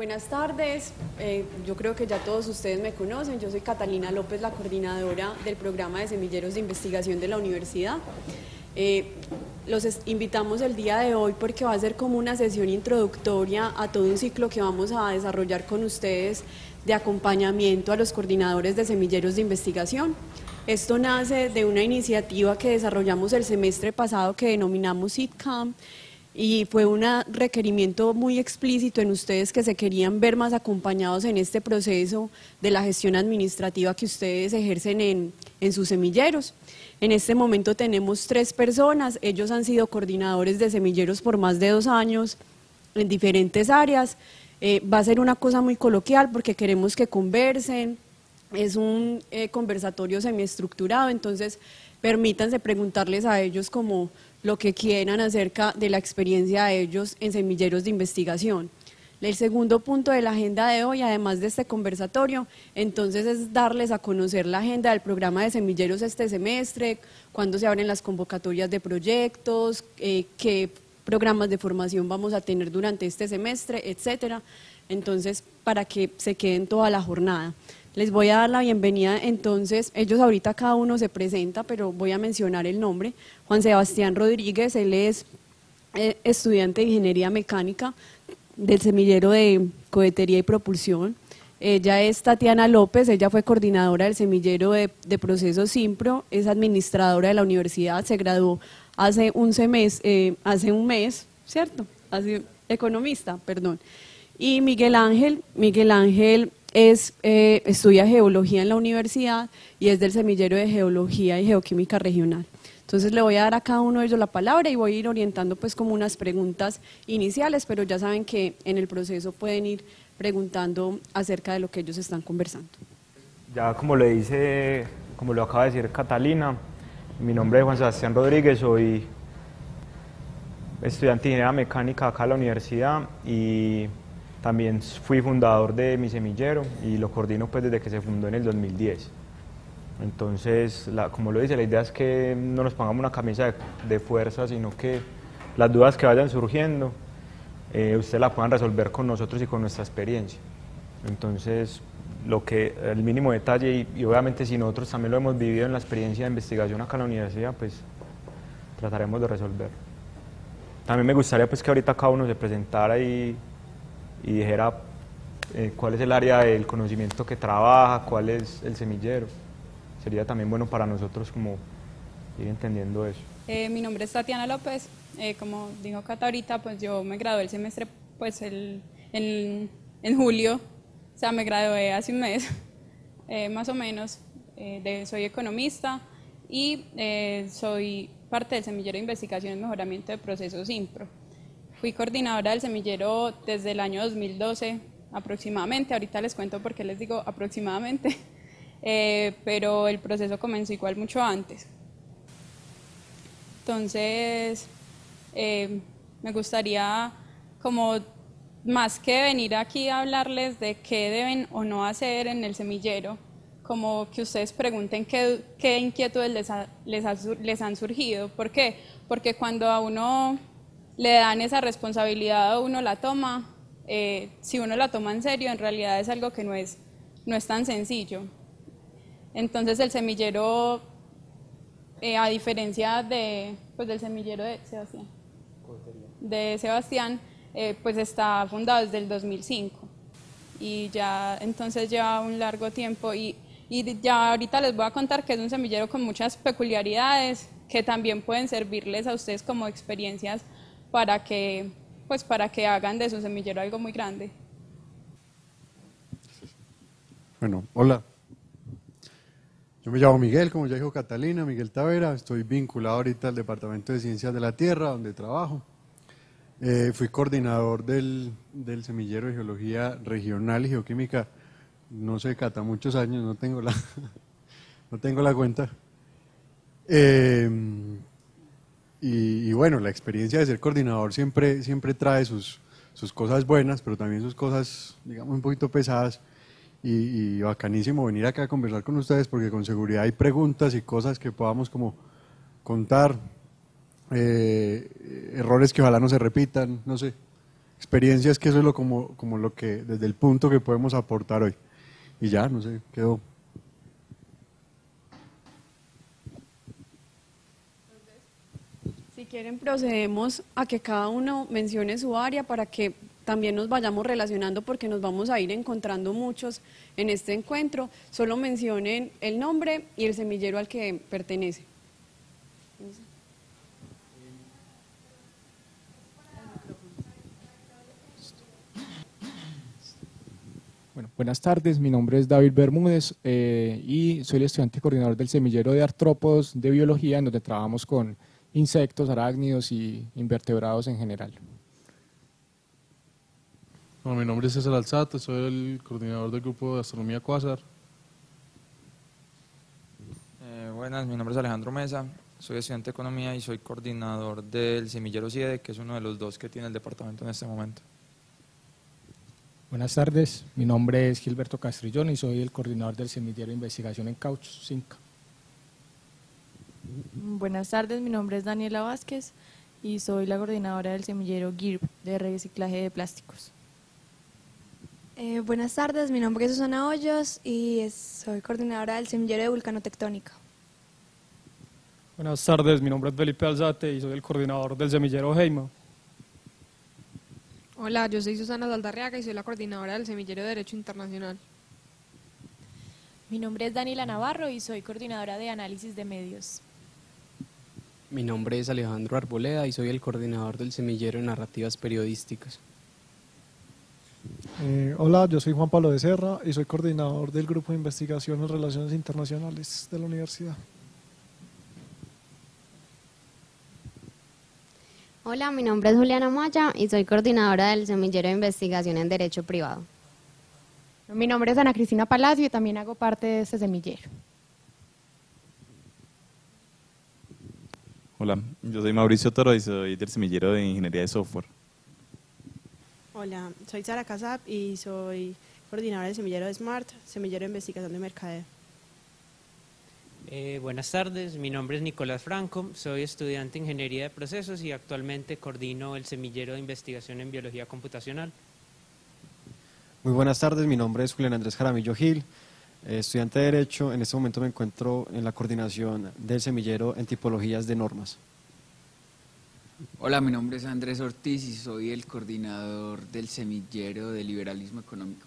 Buenas tardes, yo creo que ya todos ustedes me conocen, yo soy Catalina López, la coordinadora del programa de semilleros de investigación de la universidad. Los invitamos el día de hoy porque va a ser como una sesión introductoria a todo un ciclo que vamos a desarrollar con ustedes de acompañamiento a los coordinadores de semilleros de investigación. Esto nace de una iniciativa que desarrollamos el semestre pasado que denominamos SITCAM, y fue un requerimiento muy explícito en ustedes que se querían ver más acompañados en este proceso de la gestión administrativa que ustedes ejercen en sus semilleros. En este momento tenemos 3 personas, ellos han sido coordinadores de semilleros por más de 2 años en diferentes áreas. Va a ser una cosa muy coloquial porque queremos que conversen, es un conversatorio semiestructurado, entonces permítanse preguntarles a ellos como lo que quieran acerca de la experiencia de ellos en semilleros de investigación. El segundo punto de la agenda de hoy, además de este conversatorio, entonces es darles a conocer la agenda del programa de semilleros este semestre, cuándo se abren las convocatorias de proyectos, qué programas de formación vamos a tener durante este semestre, etcétera. Entonces, para que se queden toda la jornada. Les voy a dar la bienvenida, entonces, ellos ahorita cada uno se presenta, pero voy a mencionar el nombre. Juan Sebastián Rodríguez, él es estudiante de Ingeniería Mecánica del semillero de Cohetería y Propulsión. Ella es Tatiana López, ella fue coordinadora del semillero de procesos Simpro, es administradora de la universidad, se graduó hace un mes, ¿cierto? Economista, perdón. Y Miguel Ángel estudia geología en la universidad y es del semillero de geología y geoquímica regional. Entonces le voy a dar a cada uno de ellos la palabra y voy a ir orientando pues como unas preguntas iniciales, pero ya saben que en el proceso pueden ir preguntando acerca de lo que ellos están conversando. Ya como lo acaba de decir Catalina, mi nombre es Juan Sebastián Rodríguez, soy estudiante de Ingeniería Mecánica acá en la universidad y también fui fundador de mi semillero y lo coordino pues desde que se fundó en el 2010. Entonces, como lo dice, la idea es que no nos pongamos una camisa de fuerza, sino que las dudas que vayan surgiendo, ustedes las puedan resolver con nosotros y con nuestra experiencia. Entonces, el mínimo detalle, y obviamente si nosotros también lo hemos vivido en la experiencia de investigación acá en la universidad, pues trataremos de resolver. También me gustaría pues que ahorita cada uno se presentara y dijera cuál es el área del conocimiento que trabaja, cuál es el semillero. Sería también bueno para nosotros como ir entendiendo eso. Mi nombre es Tatiana López, como dijo Cata ahorita, pues yo me gradué el semestre pues en julio, o sea me gradué hace un mes, más o menos, soy economista y soy parte del semillero de investigación y mejoramiento de procesos Simpro. Fui coordinadora del semillero desde el año 2012 aproximadamente, ahorita les cuento por qué les digo aproximadamente, pero el proceso comenzó igual mucho antes. Entonces, me gustaría como más que venir aquí a hablarles de qué deben o no hacer en el semillero, como que ustedes pregunten qué inquietudes les han surgido. ¿Por qué? Porque cuando a uno le dan esa responsabilidad o uno la toma, si uno la toma en serio, en realidad es algo que no es tan sencillo. Entonces el semillero, a diferencia del semillero de Sebastián, pues está fundado desde el 2005 y ya entonces lleva un largo tiempo y ya ahorita les voy a contar que es un semillero con muchas peculiaridades que también pueden servirles a ustedes como experiencias para que hagan de su semillero algo muy grande. Bueno, hola. Yo me llamo Miguel, como ya dijo Catalina, Miguel Tavera, estoy vinculado ahorita al Departamento de Ciencias de la Tierra, donde trabajo. Fui coordinador del semillero de Geología Regional y Geoquímica, no sé, Cata, muchos años, no tengo la cuenta. Y bueno, la experiencia de ser coordinador siempre trae sus cosas buenas, pero también sus cosas, digamos, un poquito pesadas. Y bacanísimo venir acá a conversar con ustedes porque con seguridad hay preguntas y cosas que podamos como contar, errores que ojalá no se repitan, no sé. experiencias, que eso es como lo que, desde el punto que podemos aportar hoy. Y ya, no sé, quedó. Si quieren, procedemos a que cada uno mencione su área para que también nos vayamos relacionando, porque nos vamos a ir encontrando muchos en este encuentro. Solo mencionen el nombre y el semillero al que pertenece. Bueno, buenas tardes, mi nombre es David Bermúdez y soy el estudiante coordinador del semillero de artrópodos de biología, en donde trabajamos con insectos, arácnidos y invertebrados en general. Bueno, mi nombre es César Alzate, soy el coordinador del grupo de astronomía Quasar. Buenas, mi nombre es Alejandro Mesa, soy estudiante de economía y soy coordinador del semillero CIEDE, que es uno de los dos que tiene el departamento en este momento. Buenas tardes, mi nombre es Gilberto Castrillón y soy el coordinador del semillero de investigación en cauchos, CINCA. Buenas tardes, mi nombre es Daniela Vázquez y soy la coordinadora del semillero GIRB de reciclaje de plásticos. Buenas tardes, mi nombre es Susana Hoyos y soy coordinadora del semillero de vulcanotectónica. Buenas tardes, mi nombre es Felipe Alzate y soy el coordinador del semillero Heima. Hola, yo soy Susana Saldarriaga y soy la coordinadora del semillero de Derecho Internacional. Mi nombre es Daniela Navarro y soy coordinadora de análisis de medios. Mi nombre es Alejandro Arboleda y soy el coordinador del semillero de narrativas periodísticas. Hola, yo soy Juan Pablo de Serra y soy coordinador del grupo de investigación en relaciones internacionales de la universidad. Hola, mi nombre es Juliana Maya y soy coordinadora del semillero de investigación en Derecho Privado. Mi nombre es Ana Cristina Palacio y también hago parte de este semillero. Hola, yo soy Mauricio Toro y soy del semillero de Ingeniería de Software. Hola, soy Sara Casap y soy coordinadora del semillero de SMART, semillero de investigación de mercadeo. Buenas tardes, mi nombre es Nicolás Franco, soy estudiante de Ingeniería de Procesos y actualmente coordino el semillero de investigación en Biología Computacional. Muy buenas tardes, mi nombre es Julián Andrés Jaramillo Gil, estudiante de Derecho. En este momento me encuentro en la coordinación del semillero en tipologías de normas. Hola, mi nombre es Andrés Ortiz y soy el coordinador del semillero de liberalismo económico.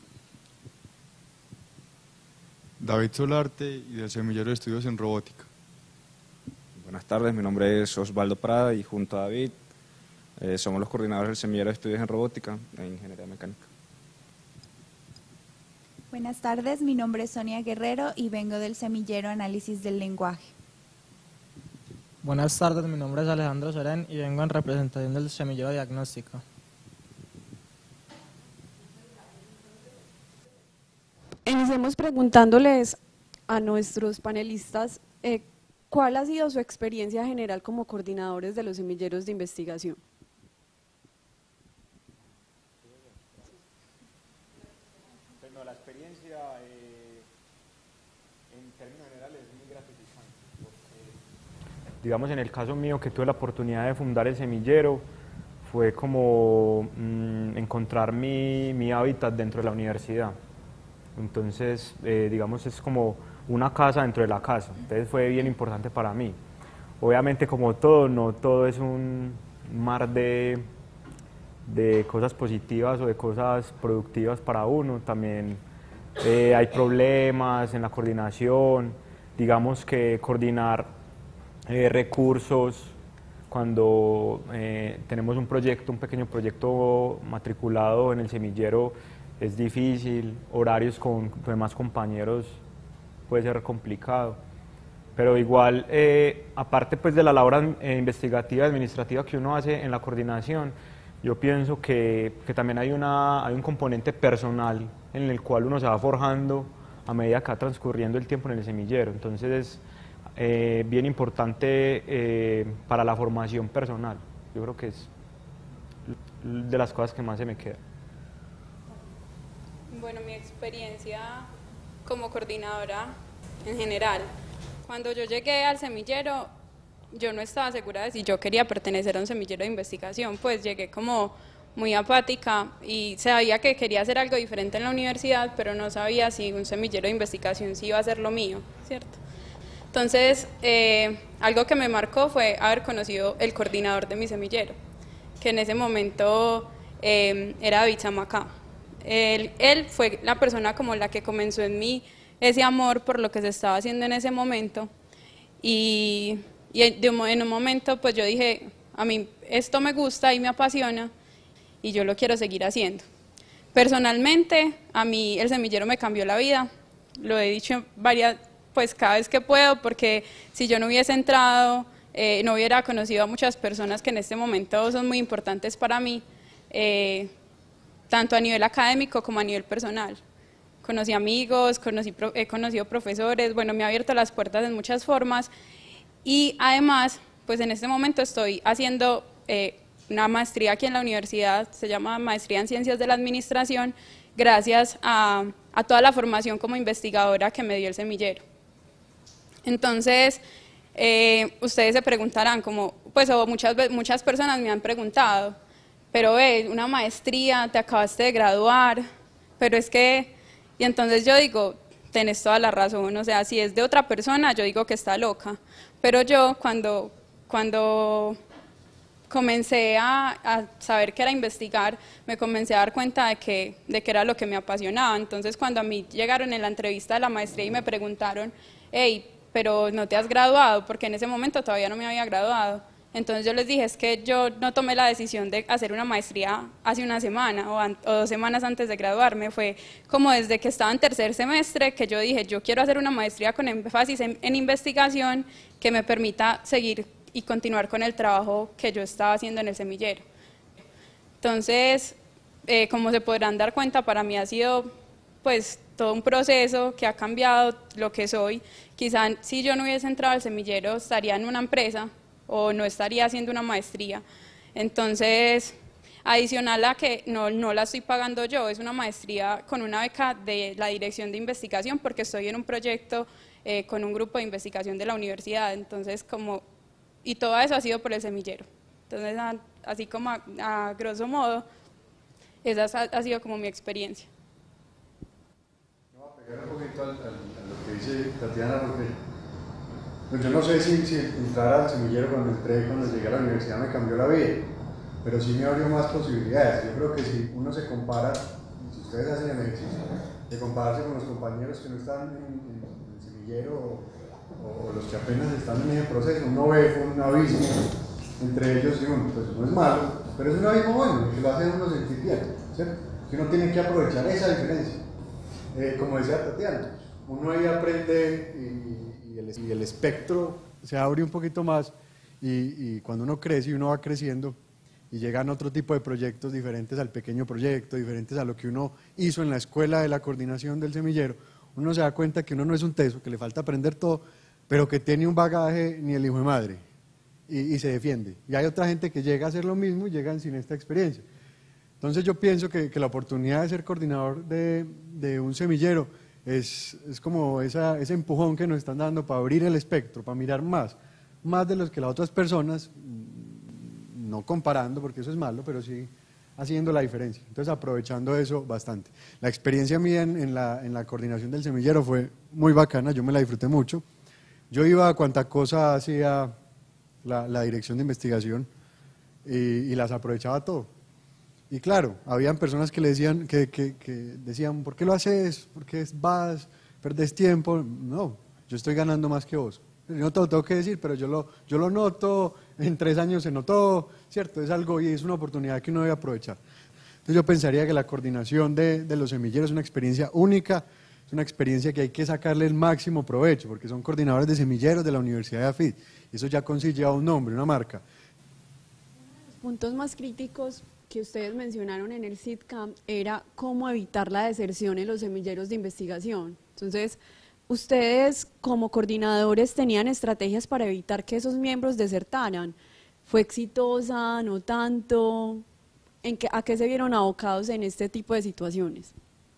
David Solarte y del semillero de estudios en robótica. Buenas tardes, mi nombre es Osvaldo Prada y junto a David somos los coordinadores del semillero de estudios en robótica e ingeniería mecánica. Buenas tardes, mi nombre es Sonia Guerrero y vengo del semillero Análisis del Lenguaje. Buenas tardes, mi nombre es Alejandro Sorén y vengo en representación del semillero Diagnóstico. Iniciemos preguntándoles a nuestros panelistas cuál ha sido su experiencia general como coordinadores de los semilleros de investigación. Bueno, la experiencia en términos generales es muy gratificante, porque, digamos, en el caso mío, que tuve la oportunidad de fundar el semillero, fue como encontrar mi hábitat dentro de la universidad. Entonces, digamos, es como una casa dentro de la casa. Entonces fue bien importante para mí. Obviamente, como todo, no todo es un mar de cosas positivas o de cosas productivas para uno. También hay problemas en la coordinación. Digamos que coordinar recursos cuando tenemos un proyecto, un pequeño proyecto matriculado en el semillero, es difícil. Horarios con demás compañeros puede ser complicado, pero igual, aparte pues de la labor investigativa y administrativa que uno hace en la coordinación, yo pienso que también hay un componente personal en el cual uno se va forjando a medida que va transcurriendo el tiempo en el semillero. Entonces es bien importante para la formación personal. Yo creo que es de las cosas que más se me queda. Bueno, mi experiencia como coordinadora en general, cuando yo llegué al semillero, yo no estaba segura de si yo quería pertenecer a un semillero de investigación, pues llegué como muy apática y sabía que quería hacer algo diferente en la universidad, pero no sabía si un semillero de investigación sí iba a ser lo mío, ¿cierto? Entonces, algo que me marcó fue haber conocido el coordinador de mi semillero, que en ese momento era David Zamacá. Él fue la persona como la que comenzó en mí ese amor por lo que se estaba haciendo en ese momento y en un momento pues yo dije, a mí esto me gusta y me apasiona y yo lo quiero seguir haciendo. Personalmente, a mí el semillero me cambió la vida, lo he dicho pues cada vez que puedo, porque si yo no hubiese entrado, no hubiera conocido a muchas personas que en este momento son muy importantes para mí, tanto a nivel académico como a nivel personal. Conocí amigos, he conocido profesores, bueno, me ha abierto las puertas en muchas formas y además, pues en este momento estoy haciendo una maestría aquí en la universidad, se llama Maestría en Ciencias de la Administración, gracias a toda la formación como investigadora que me dio el semillero. Entonces, ustedes se preguntarán, pues o muchas personas me han preguntado, pero una maestría, te acabaste de graduar, pero es que, y entonces yo digo, tenés toda la razón, o sea, si es de otra persona, yo digo que está loca, pero yo cuando comencé a saber que era investigar, me comencé a dar cuenta de que era lo que me apasionaba. Entonces, cuando a mí llegaron en la entrevista de la maestría y me preguntaron, hey, pero no te has graduado, porque en ese momento todavía no me había graduado. Entonces yo les dije, es que yo no tomé la decisión de hacer una maestría hace una semana o 2 semanas antes de graduarme, fue como desde que estaba en tercer semestre que yo dije, yo quiero hacer una maestría con énfasis en investigación que me permita seguir y continuar con el trabajo que yo estaba haciendo en el semillero. Entonces, como se podrán dar cuenta, para mí ha sido pues todo un proceso que ha cambiado lo que soy. Quizá si yo no hubiese entrado al semillero estaría en una empresa o no estaría haciendo una maestría. Entonces, adicional a que no la estoy pagando yo, es una maestría con una beca de la Dirección de Investigación porque estoy en un proyecto con un grupo de investigación de la universidad. Entonces, y todo eso ha sido por el semillero. Entonces, así como a grosso modo, esa ha sido como mi experiencia. Voy a pegar un poquito a lo que dice Tatiana, porque pues yo no sé si entrar al semillero cuando llegué a la universidad me cambió la vida, pero sí me abrió más posibilidades. Yo creo que si uno se compara, si ustedes hacen el ejercicio de compararse con los compañeros que no están en el semillero o los que apenas están en ese proceso, uno ve un abismo entre ellos y uno, pues no es malo, pero es un abismo bueno, que lo hace uno sentir bien, ¿cierto? Que uno tiene que aprovechar esa diferencia. Como decía Tatiana, uno ahí aprende y el espectro se abre un poquito más y cuando uno crece y uno va creciendo y llegan otro tipo de proyectos diferentes al pequeño proyecto, diferentes a lo que uno hizo en la escuela de la coordinación del semillero, uno se da cuenta que uno no es un teso, que le falta aprender todo, pero que tiene un bagaje ni el hijo de madre y se defiende. Y hay otra gente que llega a hacer lo mismo y llegan sin esta experiencia. Entonces yo pienso que la oportunidad de ser coordinador de un semillero es como ese empujón que nos están dando para abrir el espectro, para mirar más de los que las otras personas, no comparando porque eso es malo, pero sí haciendo la diferencia. Entonces aprovechando eso bastante. La experiencia mía en la coordinación del semillero fue muy bacana, yo me la disfruté mucho. Yo iba a cuanta cosa hacía la dirección de investigación y las aprovechaba todo. Y claro, habían personas que le decían, que decían, ¿por qué lo haces? ¿Por qué vas? ¿Perdes tiempo? No, yo estoy ganando más que vos. No te lo tengo que decir, pero yo lo noto, en 3 años se notó, ¿cierto? Es algo y es una oportunidad que uno debe aprovechar. Entonces yo pensaría que la coordinación de los semilleros es una experiencia única, es una experiencia que hay que sacarle el máximo provecho, porque son coordinadores de semilleros de la Universidad de AFIT. Eso ya consigue un nombre, una marca. Los puntos más críticos que ustedes mencionaron en el SITCAM era cómo evitar la deserción en los semilleros de investigación. Entonces, ustedes como coordinadores tenían estrategias para evitar que esos miembros desertaran. ¿Fue exitosa? ¿No tanto? ¿A qué se vieron abocados en este tipo de situaciones?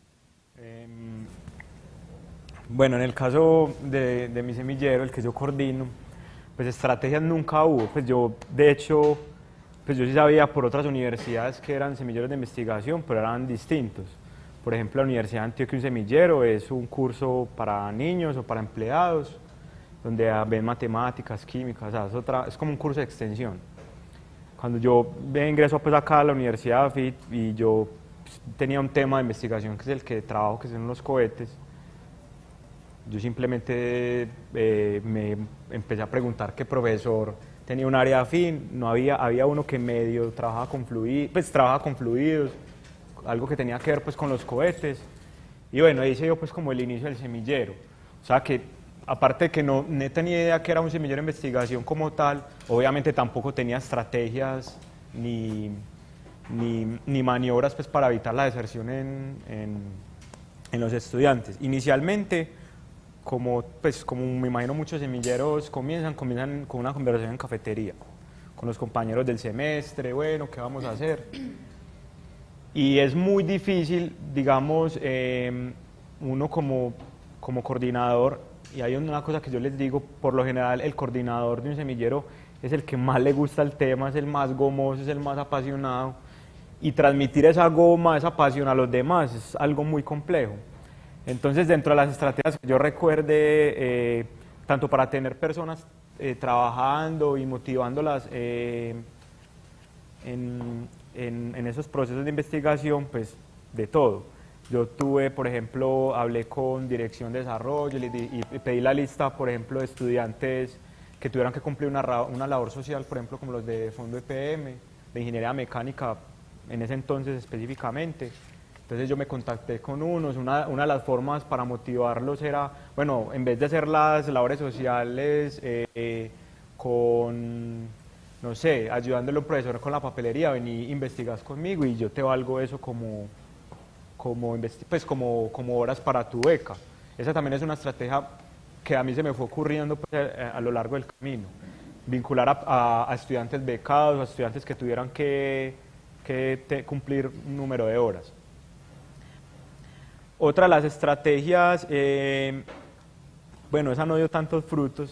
Bueno, en el caso de mi semillero, el que yo coordino, pues estrategias nunca hubo. Pues yo, de hecho, pues yo sí sabía por otras universidades que eran semilleros de investigación, pero eran distintos. Por ejemplo, la Universidad de Antioquia, un semillero es un curso para niños o para empleados, donde ven matemáticas, químicas, o sea, es como un curso de extensión. Cuando yo ingreso pues acá a la Universidad de FIT y yo tenía un tema de investigación que es el que trabajo, que son los cohetes, yo simplemente me empecé a preguntar qué profesor tenía un área afín. No había uno que medio trabajaba con fluidos, algo que tenía que ver pues con los cohetes, y bueno, ahí se dio pues como el inicio del semillero. O sea que aparte de que no tenía idea que era un semillero de investigación como tal, obviamente tampoco tenía estrategias ni maniobras pues para evitar la deserción en los estudiantes. Inicialmente, como me imagino muchos semilleros comienzan con una conversación en cafetería, con los compañeros del semestre, bueno, ¿qué vamos a hacer? Y es muy difícil, digamos, uno como coordinador, y hay una cosa que yo les digo, por lo general el coordinador de un semillero es el que más le gusta el tema, es el más gomoso, es el más apasionado, y transmitir esa goma, esa pasión a los demás es algo muy complejo. Entonces, dentro de las estrategias que yo recuerde, tanto para tener personas trabajando y motivándolas en esos procesos de investigación, pues de todo. Yo tuve, por ejemplo, hablé con Dirección de Desarrollo y pedí la lista, por ejemplo, de estudiantes que tuvieran que cumplir una labor social, por ejemplo, como los de Fondo EPM, de Ingeniería Mecánica, en ese entonces específicamente. Entonces yo me contacté con unos, una de las formas para motivarlos era, bueno, en vez de hacer las labores sociales no sé, ayudándole a un profesor con la papelería, vení, investigás conmigo y yo te valgo eso como horas para tu beca. Esa también es una estrategia que a mí se me fue ocurriendo pues, a lo largo del camino. Vincular a estudiantes becados, a estudiantes que tuvieran que cumplir un número de horas. Otra de las estrategias, bueno, esa no dio tantos frutos,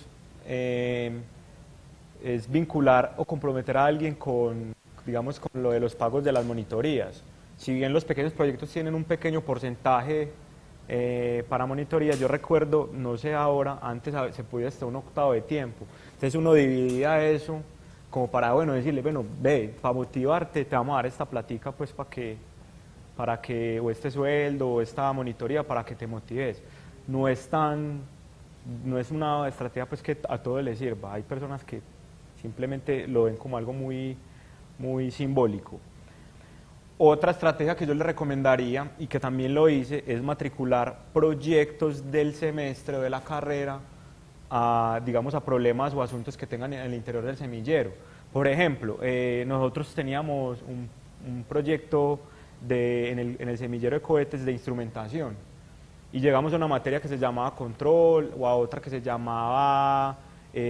es vincular o comprometer a alguien con lo de los pagos de las monitorías. Si bien los pequeños proyectos tienen un pequeño porcentaje para monitorías, yo recuerdo, no sé ahora, antes se podía hasta un octavo de tiempo. Entonces uno dividía eso como para, bueno, decirle, bueno, ve, para motivarte te vamos a dar esta platica pues para que, o este sueldo, o esta monitoría para que te motives. No es una estrategia pues que a todos les sirva. Hay personas que simplemente lo ven como algo muy, muy simbólico. Otra estrategia que yo les recomendaría, y que también lo hice, es matricular proyectos del semestre o de la carrera a problemas o asuntos que tengan en el interior del semillero. Por ejemplo, nosotros teníamos un proyecto en el semillero de cohetes de instrumentación, y llegamos a una materia que se llamaba control, o a otra que se llamaba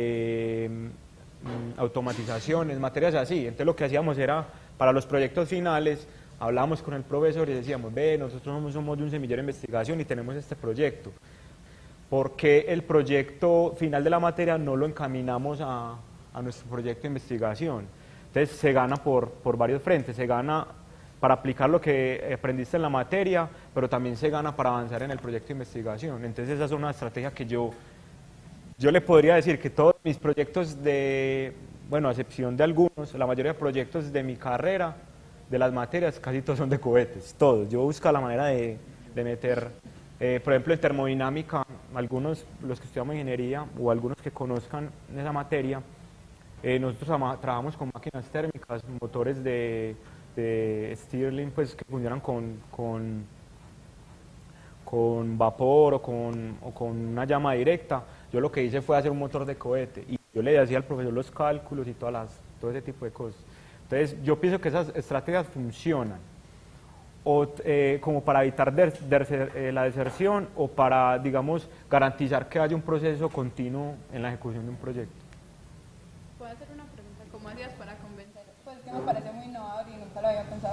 automatizaciones, materias así. Entonces lo que hacíamos era, para los proyectos finales, hablábamos con el profesor y decíamos, ve, nosotros somos de un semillero de investigación y tenemos este proyecto. ¿Por qué el proyecto final de la materia no lo encaminamos a nuestro proyecto de investigación? Entonces se gana por varios frentes, se gana para aplicar lo que aprendiste en la materia, pero también se gana para avanzar en el proyecto de investigación. Entonces esa es una estrategia que yo le podría decir que todos mis proyectos a excepción de algunos, la mayoría de proyectos de mi carrera, de las materias, casi todos son de cohetes, todos. Yo busco la manera de meter, por ejemplo, en termodinámica, algunos, los que estudiamos ingeniería, o algunos que conozcan esa materia, nosotros trabajamos con máquinas térmicas, motores de Stirling, pues, que funcionan con vapor o con una llama directa. Yo lo que hice fue hacer un motor de cohete y yo le decía al profesor los cálculos y todo ese tipo de cosas. Entonces yo pienso que esas estrategias funcionan como para evitar la deserción o para, digamos, garantizar que haya un proceso continuo en la ejecución de un proyecto. ¿Puedo hacer una pregunta? ¿Cómo hacías para convencer? Pues que me parece muy innovador y nunca lo había pensado.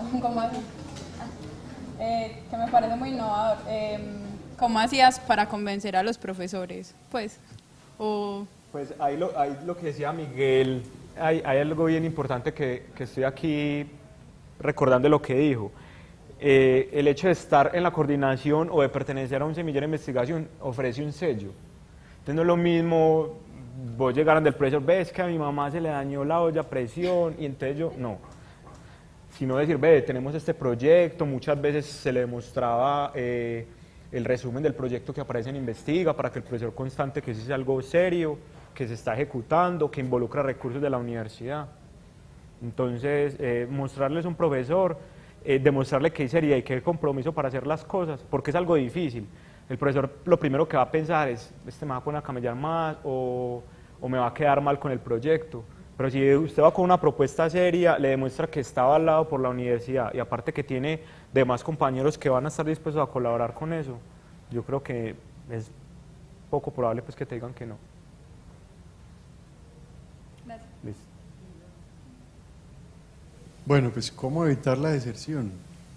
Que me parece muy innovador. ¿Cómo hacías para convencer a los profesores? Pues ahí lo que decía Miguel hay algo bien importante que estoy aquí recordando lo que dijo. El hecho de estar en la coordinación o de pertenecer a un semillero de investigación ofrece un sello. Entonces no es lo mismo vos llegar del profesor, ves que a mi mamá se le dañó la olla a presión y entonces yo, no. Sino decir, ve, tenemos este proyecto, muchas veces se le demostraba el resumen del proyecto que aparece en Investiga para que el profesor constante que eso es algo serio, que se está ejecutando, que involucra recursos de la universidad. Entonces, mostrarles un profesor, demostrarle que hay seriedad y que hay compromiso para hacer las cosas, porque es algo difícil. El profesor lo primero que va a pensar es, me va a poner a camellar más o me va a quedar mal con el proyecto. Pero si usted va con una propuesta seria, le demuestra que está avalado por la universidad y aparte que tiene demás compañeros que van a estar dispuestos a colaborar con eso, yo creo que es poco probable pues que te digan que no. Gracias. Listo. Bueno, pues ¿cómo evitar la deserción?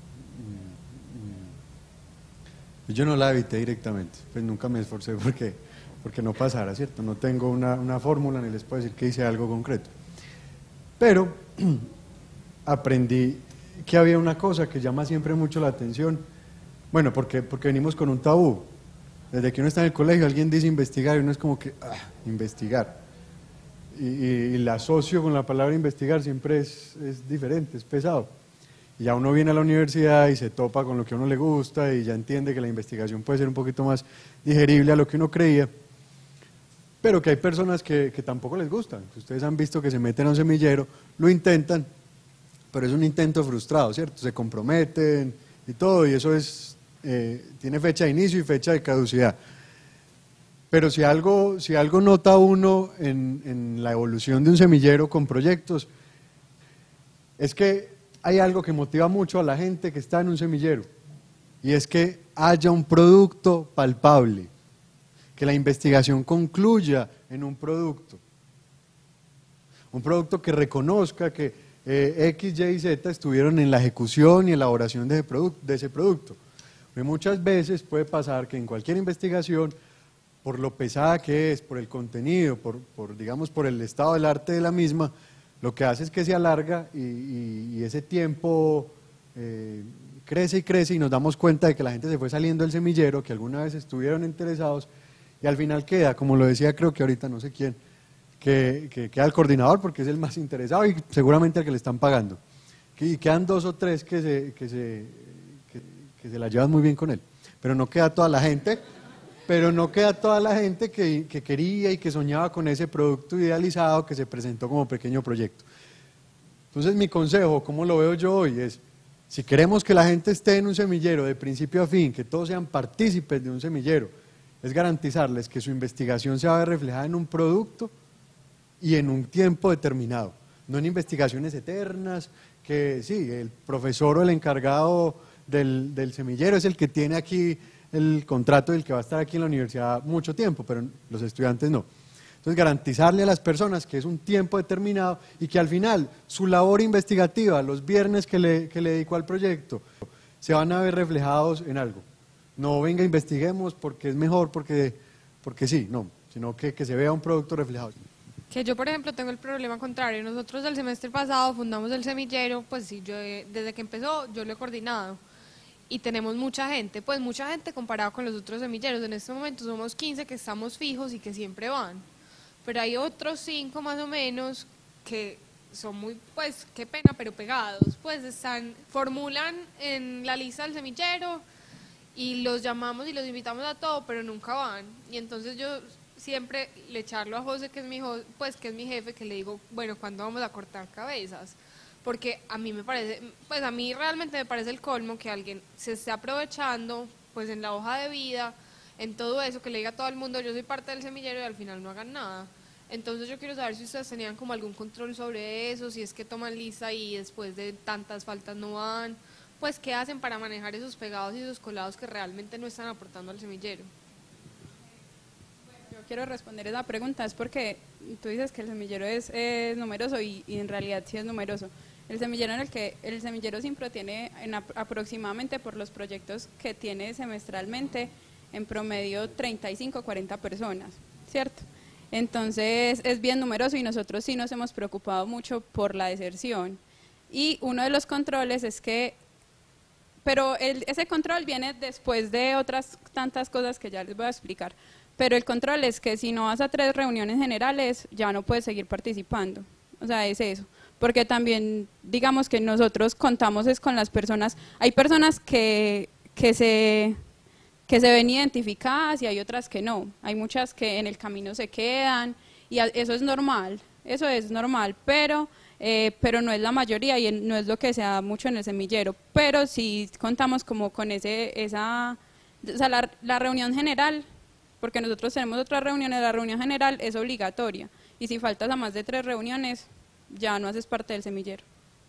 Yo no la evité directamente, pues nunca me esforcé porque no pasara, ¿cierto? No tengo una fórmula ni les puedo decir que hice algo concreto. Pero aprendí que había una cosa que llama siempre mucho la atención, bueno, porque venimos con un tabú. Desde que uno está en el colegio alguien dice investigar y uno es como que, investigar. Y la asocio con la palabra investigar siempre es diferente, es pesado. Y ya uno viene a la universidad y se topa con lo que a uno le gusta y ya entiende que la investigación puede ser un poquito más digerible a lo que uno creía, pero que hay personas que tampoco les gustan. Ustedes han visto que se meten a un semillero, lo intentan, pero es un intento frustrado, ¿cierto? Se comprometen y todo, y eso tiene fecha de inicio y fecha de caducidad. Pero si algo nota uno en la evolución de un semillero con proyectos, es que hay algo que motiva mucho a la gente que está en un semillero, y es que haya un producto palpable, que la investigación concluya en un producto que reconozca que X, Y y Z estuvieron en la ejecución y elaboración de ese producto. Porque muchas veces puede pasar que en cualquier investigación, por lo pesada que es, por el contenido, digamos por el estado del arte de la misma, lo que hace es que se alarga y ese tiempo crece y crece y nos damos cuenta de que la gente se fue saliendo del semillero, que alguna vez estuvieron interesados y al final queda, como lo decía creo que ahorita no sé quién, que queda el coordinador porque es el más interesado y seguramente al que le están pagando. Y quedan 2 o 3 que se la llevan muy bien con él, pero no queda toda la gente. Que quería y que soñaba con ese producto idealizado que se presentó como pequeño proyecto. Entonces mi consejo, como lo veo yo hoy, es, si queremos que la gente esté en un semillero de principio a fin, que todos sean partícipes de un semillero, es garantizarles que su investigación se va a ver reflejada en un producto y en un tiempo determinado, no en investigaciones eternas, que sí, el profesor o el encargado del semillero es el que tiene aquí el contrato del que va a estar aquí en la universidad mucho tiempo, pero los estudiantes no. Entonces garantizarle a las personas que es un tiempo determinado y que al final su labor investigativa, los viernes que le dedicó al proyecto, se van a ver reflejados en algo. No venga, investiguemos porque es mejor, porque sí, no, sino que se vea un producto reflejado. Que yo, por ejemplo, tengo el problema contrario. Nosotros el semestre pasado fundamos el semillero, pues sí, desde que empezó yo lo he coordinado. Y tenemos mucha gente comparado con los otros semilleros. En este momento somos 15 que estamos fijos y que siempre van. Pero hay otros 5 más o menos que son muy, pues, qué pena, pero pegados. Pues formulan en la lista del semillero y los llamamos y los invitamos a todo, pero nunca van. Y entonces yo siempre le charlo a José, que es mi jefe, que le digo, bueno, ¿cuándo vamos a cortar cabezas? Porque a mí realmente me parece el colmo que alguien se esté aprovechando pues en la hoja de vida, en todo eso, que le diga a todo el mundo yo soy parte del semillero y al final no hagan nada. Entonces yo quiero saber si ustedes tenían como algún control sobre eso, si es que toman lista y después de tantas faltas no van, pues qué hacen para manejar esos pegados y esos colados que realmente no están aportando al semillero. Yo quiero responder esa pregunta, es porque tú dices que el semillero es numeroso y en realidad sí es numeroso. El semillero Simpro tiene aproximadamente, por los proyectos que tiene semestralmente, en promedio 35 o 40 personas, ¿cierto? Entonces es bien numeroso y nosotros sí nos hemos preocupado mucho por la deserción. Y uno de los controles es que, pero ese control viene después de otras tantas cosas que ya les voy a explicar, pero el control es que si no vas a 3 reuniones generales ya no puedes seguir participando, o sea, es eso, porque también digamos que nosotros contamos es con las personas, hay personas que se ven identificadas y hay otras que no, hay muchas que en el camino se quedan y eso es normal, pero no es la mayoría y no es lo que se da mucho en el semillero, pero sí contamos como con o sea, la reunión general, porque nosotros tenemos otras reuniones, la reunión general es obligatoria y si faltas a más de 3 reuniones ya no haces parte del semillero.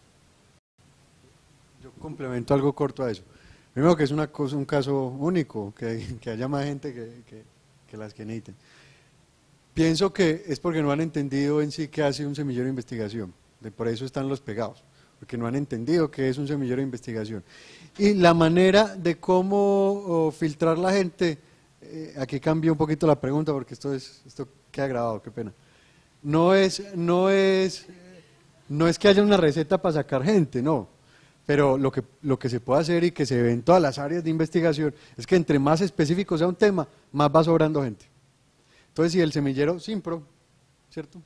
Yo complemento algo corto a eso. Primero que es un caso único, que haya más gente que las que necesiten. Pienso que es porque no han entendido en sí qué hace un semillero de investigación. Por eso están los pegados, porque no han entendido qué es un semillero de investigación. Y la manera de cómo filtrar la gente, aquí cambió un poquito la pregunta porque esto queda grabado, qué pena. No es que haya una receta para sacar gente, no. Pero lo que se puede hacer y que se ve en todas las áreas de investigación es que entre más específico sea un tema, más va sobrando gente. Entonces, si el semillero Simpro, ¿cierto?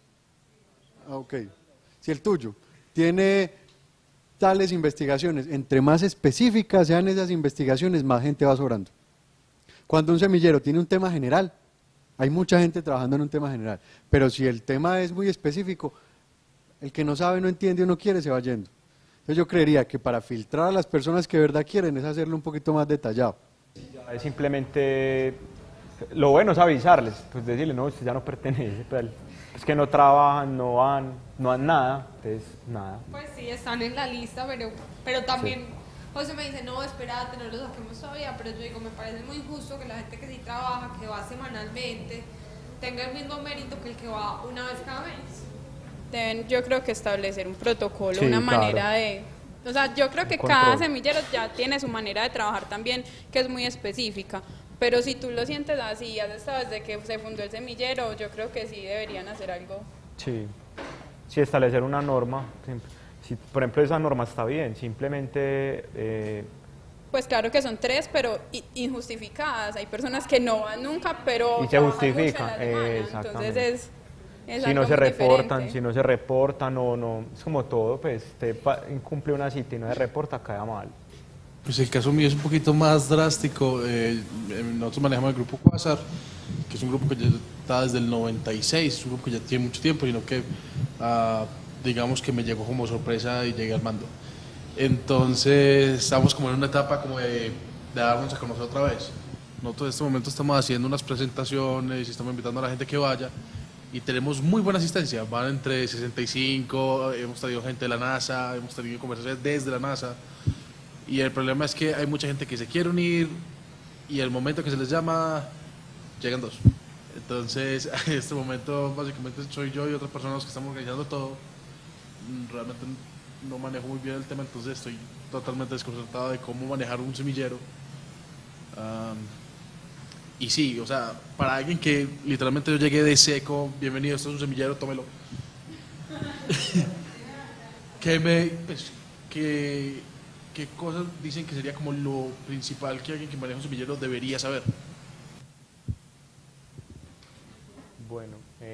Ok. Si el tuyo tiene tales investigaciones, entre más específicas sean esas investigaciones, más gente va sobrando. Cuando un semillero tiene un tema general, hay mucha gente trabajando en un tema general, pero si el tema es muy específico, el que no sabe, no entiende o no quiere, se va yendo. Entonces yo creería que para filtrar a las personas que de verdad quieren es hacerlo un poquito más detallado. Es simplemente, lo bueno es avisarles, pues decirles, no, usted ya no pertenece, pues que no trabajan, no van, no han nada, entonces nada. Pues sí, están en la lista, pero también sí. José me dice, no, espérate, no lo saquemos todavía, pero yo digo, me parece muy injusto que la gente que sí trabaja, que va semanalmente, tenga el mismo mérito que el que va una vez cada mes. Deben, yo creo que establecer un protocolo, sí, una claro. manera de... O sea, yo creo que cada semillero ya tiene su manera de trabajar también, que es muy específica. Pero si tú lo sientes así, has estado desde que se fundó el semillero, yo creo que sí deberían hacer algo. Sí, sí, establecer una norma. Si, por ejemplo, esa norma está bien, simplemente... Pues claro que son 3, pero injustificadas. Hay personas que no van nunca, pero... Y se justifican, exactamente. Entonces si no se reportan, si no se reportan o no, es como todo, pues usted incumple una cita y no se reporta, queda mal. Pues el caso mío es un poquito más drástico. Nosotros manejamos el grupo Quasar, que es un grupo que ya está desde el 96, es un grupo que ya tiene mucho tiempo, sino que digamos que me llegó como sorpresa y llegué al mando. Entonces estamos como en una etapa como de darnos a conocer otra vez. Nosotros en este momento estamos haciendo unas presentaciones y estamos invitando a la gente que vaya y tenemos muy buena asistencia, van entre 65, hemos traído gente de la NASA, hemos tenido conversaciones desde la NASA. Y el problema es que hay mucha gente que se quiere unir y el momento que se les llama, llegan 2. Entonces, en este momento básicamente soy yo y otras personas que estamos organizando todo. Realmente no manejo muy bien el tema, entonces estoy totalmente desconcertado de cómo manejar un semillero. Y sí, o sea, para alguien que literalmente yo llegué de seco, bienvenido, esto es un semillero, tómelo. ¿Qué cosas dicen que sería como lo principal que alguien que maneja un semillero debería saber? Bueno,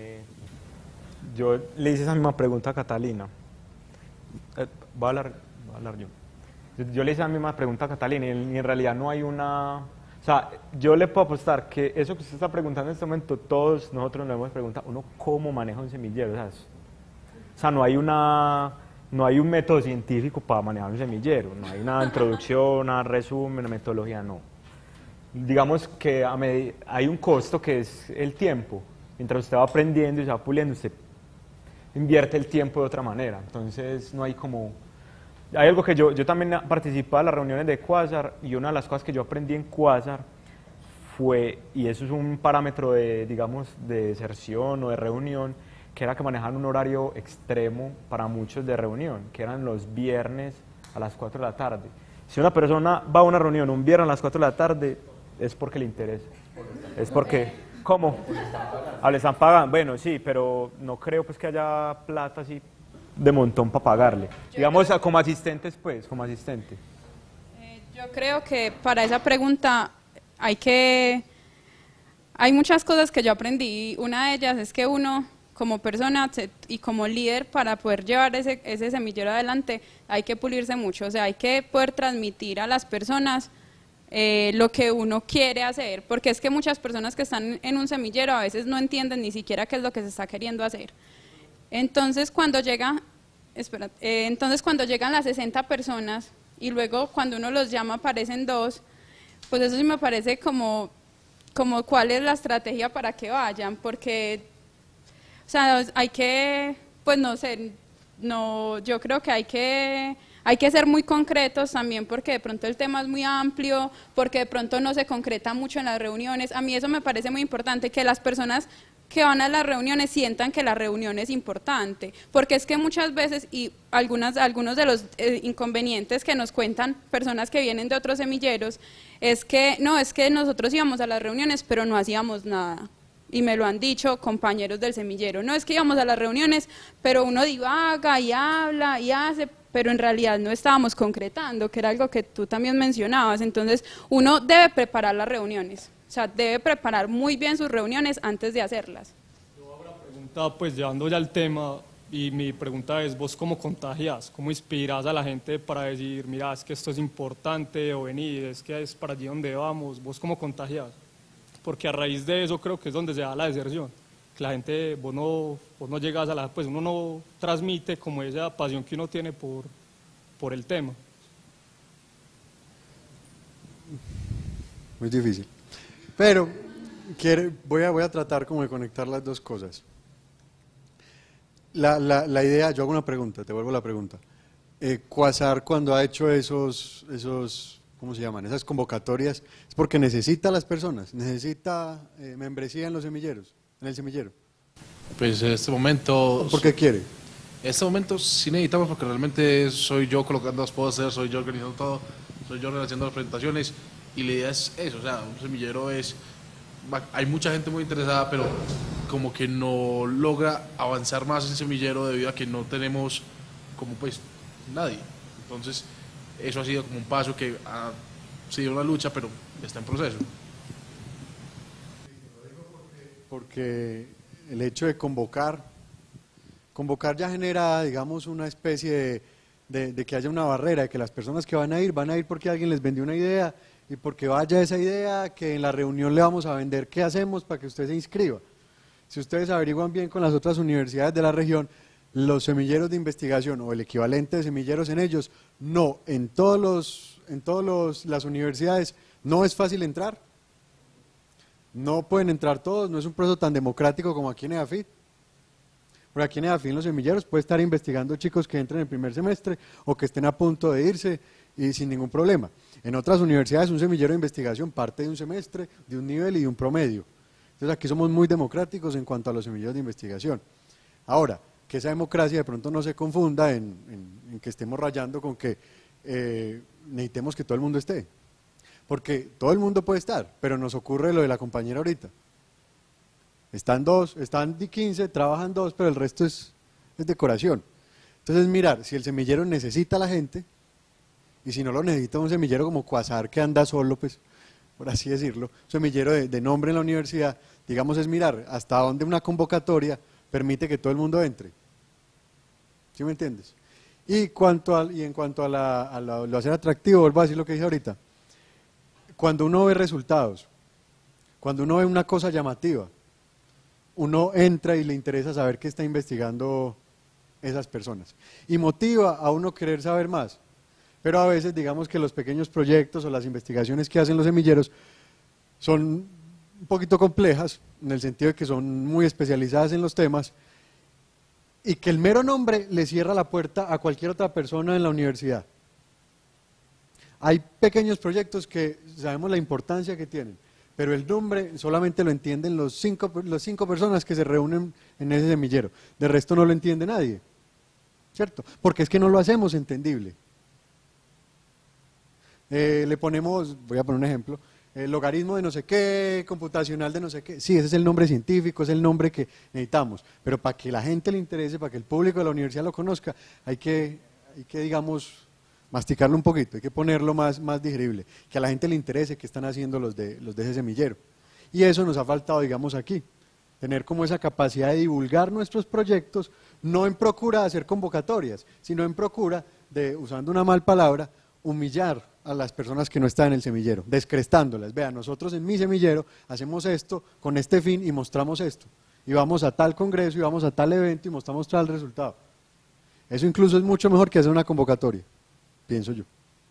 yo le hice esa misma pregunta a Catalina. Voy a hablar yo. Yo le hice la misma pregunta a Catalina y en realidad no hay una... O sea, yo le puedo apostar que eso que usted está preguntando en este momento, todos nosotros nos hemos preguntado, uno, ¿cómo maneja un semillero? O sea, no hay un método científico para manejar un semillero, no hay una introducción, una resumen, una metodología, no. Digamos que hay un costo que es el tiempo. Mientras usted va aprendiendo y se va puliendo, usted invierte el tiempo de otra manera. Entonces, no hay como... Hay algo que yo también participaba en las reuniones de Quasar y una de las cosas que yo aprendí en Quasar fue, y eso es un parámetro de, digamos, de deserción o de reunión, que era que manejaban un horario extremo para muchos de reunión, que eran los viernes a las 4 de la tarde. Si una persona va a una reunión un viernes a las 4 de la tarde, es porque le interesa. Es porque ¿Cómo? Ah, le están pagando. Bueno, sí, pero no creo pues que haya plata así de montón para pagarle. Digamos, como asistentes, pues, como asistente. Yo creo que para esa pregunta hay muchas cosas que yo aprendí. Una de ellas es que uno, como persona y como líder, para poder llevar ese semillero adelante, hay que pulirse mucho. O sea, hay que poder transmitir a las personas lo que uno quiere hacer, porque es que muchas personas que están en un semillero a veces no entienden ni siquiera qué es lo que se está queriendo hacer. Entonces cuando llegan las 60 personas y luego cuando uno los llama aparecen 2, pues eso sí me parece como cuál es la estrategia para que vayan, porque, o sea, hay que, pues no sé, yo creo que hay que ser muy concretos también, porque de pronto el tema es muy amplio, porque de pronto no se concreta mucho en las reuniones. A mí eso me parece muy importante, que las personas que van a las reuniones sientan que la reunión es importante, porque es que muchas veces, y algunos de los inconvenientes que nos cuentan personas que vienen de otros semilleros, es que nosotros íbamos a las reuniones pero no hacíamos nada. Y me lo han dicho compañeros del semillero, no es que íbamos a las reuniones, pero uno divaga y habla y hace, pero en realidad no estábamos concretando, que era algo que tú también mencionabas. Entonces uno debe preparar las reuniones, o sea, debe preparar muy bien sus reuniones antes de hacerlas. Yo hago una pregunta, pues llevando ya el tema, y mi pregunta es, ¿vos cómo contagias? ¿Cómo inspiras a la gente para decir, mira, es que esto es importante, o venir, es que es para allí donde vamos? ¿Vos cómo contagias? Porque a raíz de eso creo que es donde se da la deserción, que la gente, vos no llegas a pues uno no transmite como esa pasión que uno tiene por el tema. Muy difícil. Pero voy a tratar como de conectar las dos cosas. La idea, yo hago una pregunta, te vuelvo la pregunta. Quasar, cuando ha hecho esos ¿cómo se llaman? Esas convocatorias, es porque necesita a las personas, necesita membresía en los semilleros, en el semillero. Pues en este momento... ¿Por qué quiere? En este momento sí necesitamos, porque realmente soy yo colocando las pósters, soy yo organizando todo, soy yo haciendo las presentaciones, y la idea es eso, o sea, un semillero hay mucha gente muy interesada, pero como que no logra avanzar más el semillero debido a que no tenemos como pues nadie. Entonces eso ha sido como un paso que ha sido una lucha, pero está en proceso. Porque el hecho de convocar ya genera, digamos, una especie de que haya una barrera, de que las personas que van a ir porque alguien les vendió una idea, y porque vaya esa idea, que en la reunión le vamos a vender qué hacemos para que usted se inscriba. Si ustedes averiguan bien con las otras universidades de la región, los semilleros de investigación o el equivalente de semilleros en ellos, no, en todas las universidades no es fácil entrar. No pueden entrar todos, no es un proceso tan democrático como aquí en EAFIT. Porque aquí en EAFIT, en los semilleros, puede estar investigando chicos que entren en el primer semestre o que estén a punto de irse y sin ningún problema. En otras universidades, un semillero de investigación parte de un semestre, de un nivel y de un promedio. Entonces aquí somos muy democráticos en cuanto a los semilleros de investigación. Ahora, que esa democracia de pronto no se confunda en que estemos rayando con que necesitemos que todo el mundo esté. Porque todo el mundo puede estar, pero nos ocurre lo de la compañera ahorita. Están 15, trabajan 2, pero el resto es decoración. Entonces mirar si el semillero necesita a la gente, y si no lo necesita un semillero como Quasar, que anda solo, pues, por así decirlo, un semillero de nombre en la universidad, digamos, es mirar hasta dónde una convocatoria permite que todo el mundo entre. ¿Sí me entiendes? Y en cuanto a lo hacer atractivo, vuelvo a decir lo que dije ahorita. Cuando uno ve resultados, cuando uno ve una cosa llamativa, uno entra y le interesa saber qué está investigando esas personas. Y motiva a uno querer saber más. Pero a veces, digamos que los pequeños proyectos o las investigaciones que hacen los semilleros son un poquito complejas, en el sentido de que son muy especializadas en los temas, y que el mero nombre le cierra la puerta a cualquier otra persona en la universidad. Hay pequeños proyectos que sabemos la importancia que tienen, pero el nombre solamente lo entienden los cinco personas que se reúnen en ese semillero. De resto no lo entiende nadie, ¿cierto? Porque es que no lo hacemos entendible. Le ponemos, voy a poner un ejemplo, el logaritmo de no sé qué, computacional de no sé qué. Sí, ese es el nombre científico, es el nombre que necesitamos, pero para que la gente le interese, para que el público de la universidad lo conozca, hay que digamos, masticarlo un poquito, hay que ponerlo más digerible, que a la gente le interese qué están haciendo los de ese semillero. Y eso nos ha faltado, digamos, aquí, tener como esa capacidad de divulgar nuestros proyectos, no en procura de hacer convocatorias, sino en procura de, usando una mal palabra, humillar a las personas que no están en el semillero, descrestándolas. Vean, nosotros en mi semillero hacemos esto con este fin y mostramos esto. Y vamos a tal congreso y vamos a tal evento y mostramos tal resultado. Eso incluso es mucho mejor que hacer una convocatoria, pienso yo.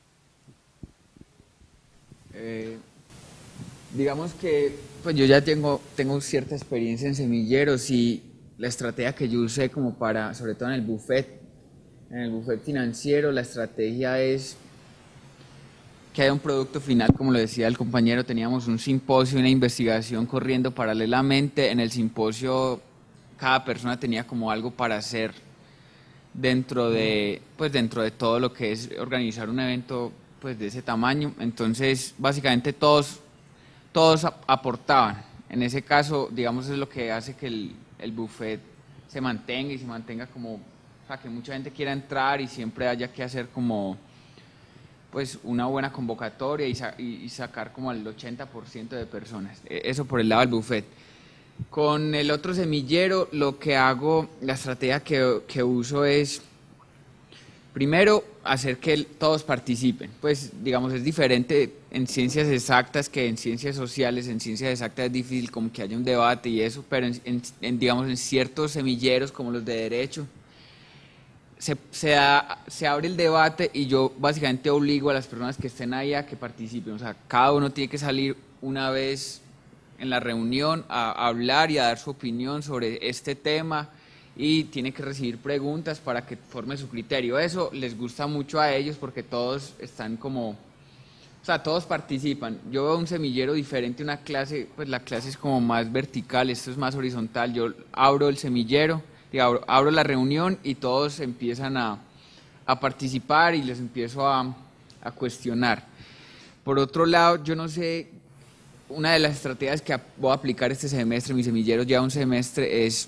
Digamos que pues yo ya tengo cierta experiencia en semilleros y la estrategia que yo usé como para, sobre todo en el buffet financiero, la estrategia es que haya un producto final, como lo decía el compañero, teníamos un simposio y una investigación corriendo paralelamente. En el simposio cada persona tenía como algo para hacer dentro de todo lo que es organizar un evento pues de ese tamaño. Entonces básicamente todos aportaban. En ese caso, digamos, es lo que hace que el buffet se mantenga como, o sea, que mucha gente quiera entrar y siempre haya que hacer como pues una buena convocatoria y sacar como al 80% de personas. Eso por el lado del buffet. Con el otro semillero, lo que hago, la estrategia que uso es, primero, hacer que todos participen. Pues, digamos, es diferente en ciencias exactas que en ciencias sociales. En ciencias exactas es difícil como que haya un debate y eso, pero digamos, en ciertos semilleros como los de derecho, se abre el debate y yo básicamente obligo a las personas que estén ahí a que participen. O sea, cada uno tiene que salir una vez en la reunión a hablar y a dar su opinión sobre este tema y tiene que recibir preguntas para que forme su criterio. Eso les gusta mucho a ellos porque todos están como, o sea, todos participan. Yo veo un semillero diferente, una clase, pues la clase es como más vertical, esto es más horizontal. Yo abro el semillero, abro la reunión y todos empiezan a participar y les empiezo a cuestionar. Por otro lado, yo no sé, una de las estrategias que voy a aplicar este semestre, mi semillero ya un semestre, es,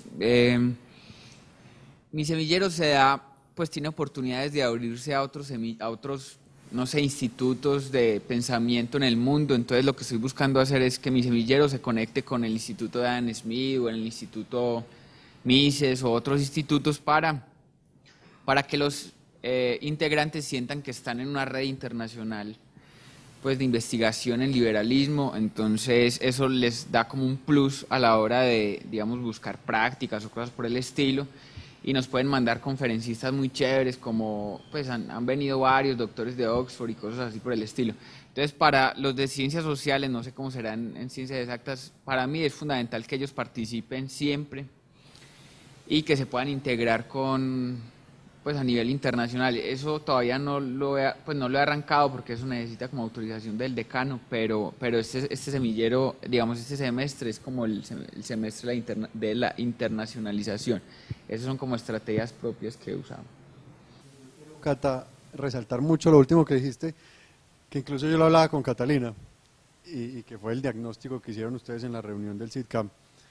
mi semillero pues tiene oportunidades de abrirse a otros, no sé, institutos de pensamiento en el mundo. Entonces lo que estoy buscando hacer es que mi semillero se conecte con el Instituto de Adam Smith o el Instituto Mises o otros institutos para que los integrantes sientan que están en una red internacional pues de investigación en liberalismo. Entonces eso les da como un plus a la hora de, digamos, buscar prácticas o cosas por el estilo, y nos pueden mandar conferencistas muy chéveres, como pues han venido varios doctores de Oxford y cosas así por el estilo. Entonces, para los de ciencias sociales, no sé cómo serán en ciencias exactas, para mí es fundamental que ellos participen siempre y que se puedan integrar pues a nivel internacional. Eso todavía no lo he arrancado porque eso necesita como autorización del decano, pero este semillero, digamos, este semestre es como el semestre de la internacionalización. Esas son como estrategias propias que usamos. Cata, resaltar mucho lo último que dijiste, que incluso yo lo hablaba con Catalina, y que fue el diagnóstico que hicieron ustedes en la reunión del CITCAM,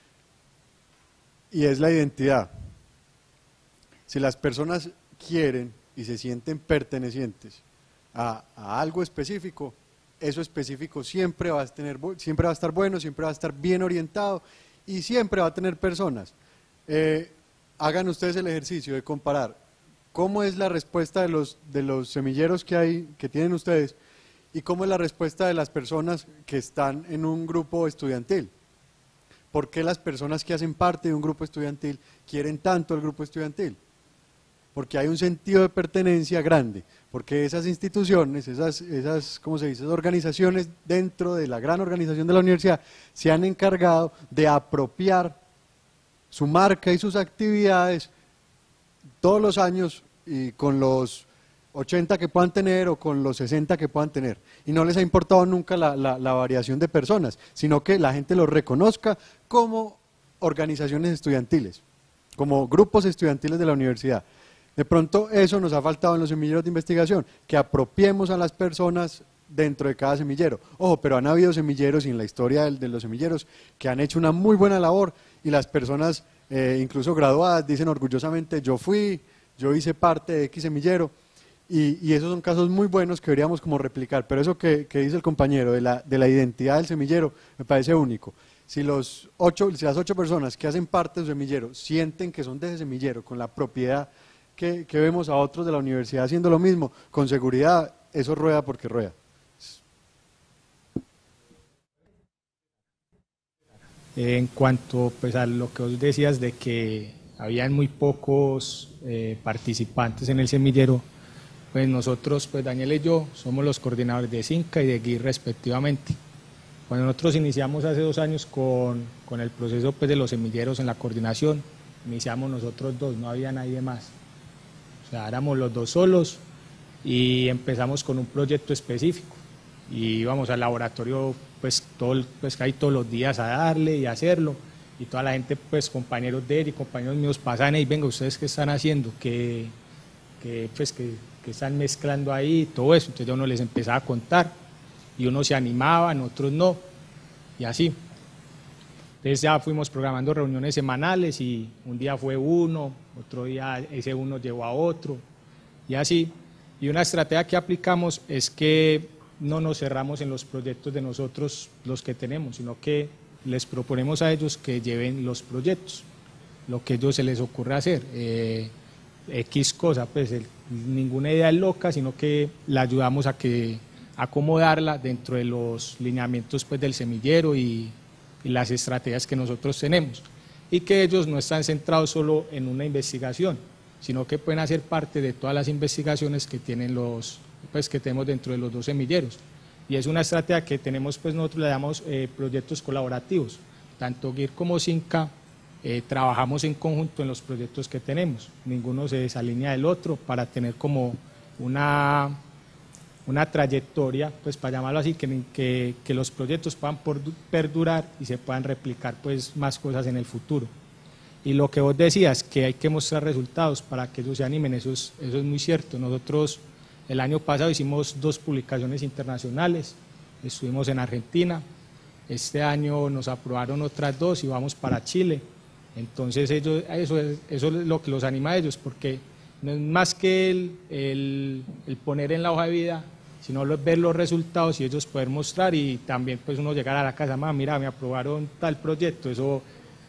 y es la identidad. Si las personas quieren y se sienten pertenecientes a algo específico, eso específico siempre va a estar bueno, siempre va a estar bien orientado y siempre va a tener personas. Hagan ustedes el ejercicio de comparar cómo es la respuesta de los semilleros que tienen ustedes y cómo es la respuesta de las personas que están en un grupo estudiantil. ¿Por qué las personas que hacen parte de un grupo estudiantil quieren tanto el grupo estudiantil? Porque hay un sentido de pertenencia grande, porque esas instituciones, ¿cómo se dice?, esas organizaciones dentro de la gran organización de la universidad se han encargado de apropiar su marca y sus actividades todos los años, y con los 80 que puedan tener o con los 60 que puedan tener, y no les ha importado nunca la variación de personas, sino que la gente los reconozca como organizaciones estudiantiles, como grupos estudiantiles de la universidad. De pronto eso nos ha faltado en los semilleros de investigación, que apropiemos a las personas dentro de cada semillero. Ojo, pero han habido semilleros y en la historia de los semilleros que han hecho una muy buena labor y las personas, incluso graduadas, dicen orgullosamente, yo hice parte de X semillero, y esos son casos muy buenos que deberíamos como replicar. Pero eso que dice el compañero de la identidad del semillero me parece único. Si las 8 personas que hacen parte de su semillero sienten que son de ese semillero, con la propiedad que vemos a otros de la universidad haciendo lo mismo, con seguridad, eso rueda porque rueda. En cuanto pues, a lo que vos decías de que habían muy pocos participantes en el semillero, pues nosotros, pues Daniel y yo, somos los coordinadores de CINCA y de GUIR respectivamente. Cuando nosotros iniciamos hace 2 años con el proceso pues, de los semilleros en la coordinación, iniciamos nosotros 2, no había nadie más. O sea, éramos los 2 solos y empezamos con un proyecto específico. Y íbamos al laboratorio pues ahí todos los días a darle y a hacerlo. Y toda la gente, pues compañeros de él y compañeros míos pasan y venga, ¿ustedes qué están haciendo? ¿Qué están mezclando ahí? Todo eso. Entonces uno les empezaba a contar y unos se animaban, otros no, y así. Entonces ya fuimos programando reuniones semanales y un día fue uno, otro día ese uno llevó a otro, y así. Y una estrategia que aplicamos es que no nos cerramos en los proyectos de nosotros los que tenemos, sino que les proponemos a ellos que lleven los proyectos, lo que a ellos se les ocurre hacer. X cosa, pues ninguna idea es loca, sino que la ayudamos a acomodarla dentro de los lineamientos pues, del semillero y las estrategias que nosotros tenemos, y que ellos no están centrados solo en una investigación, sino que pueden hacer parte de todas las investigaciones que tienen que tenemos dentro de los 2 semilleros. Y es una estrategia que tenemos, pues nosotros le damos proyectos colaborativos, tanto GUIR como CINCA trabajamos en conjunto en los proyectos que tenemos, ninguno se desalinea del otro para tener como una trayectoria, pues para llamarlo así, que los proyectos puedan perdurar y se puedan replicar pues más cosas en el futuro. Y lo que vos decías, que hay que mostrar resultados para que ellos se animen, eso es muy cierto. Nosotros el año pasado hicimos 2 publicaciones internacionales, estuvimos en Argentina, este año nos aprobaron otras 2 y vamos para Chile. Entonces eso es lo que los anima a ellos, porque no es más que el poner en la hoja de vida, sino ver los resultados y ellos poder mostrar, y también pues uno llegar a la casa, mira, me aprobaron tal proyecto, eso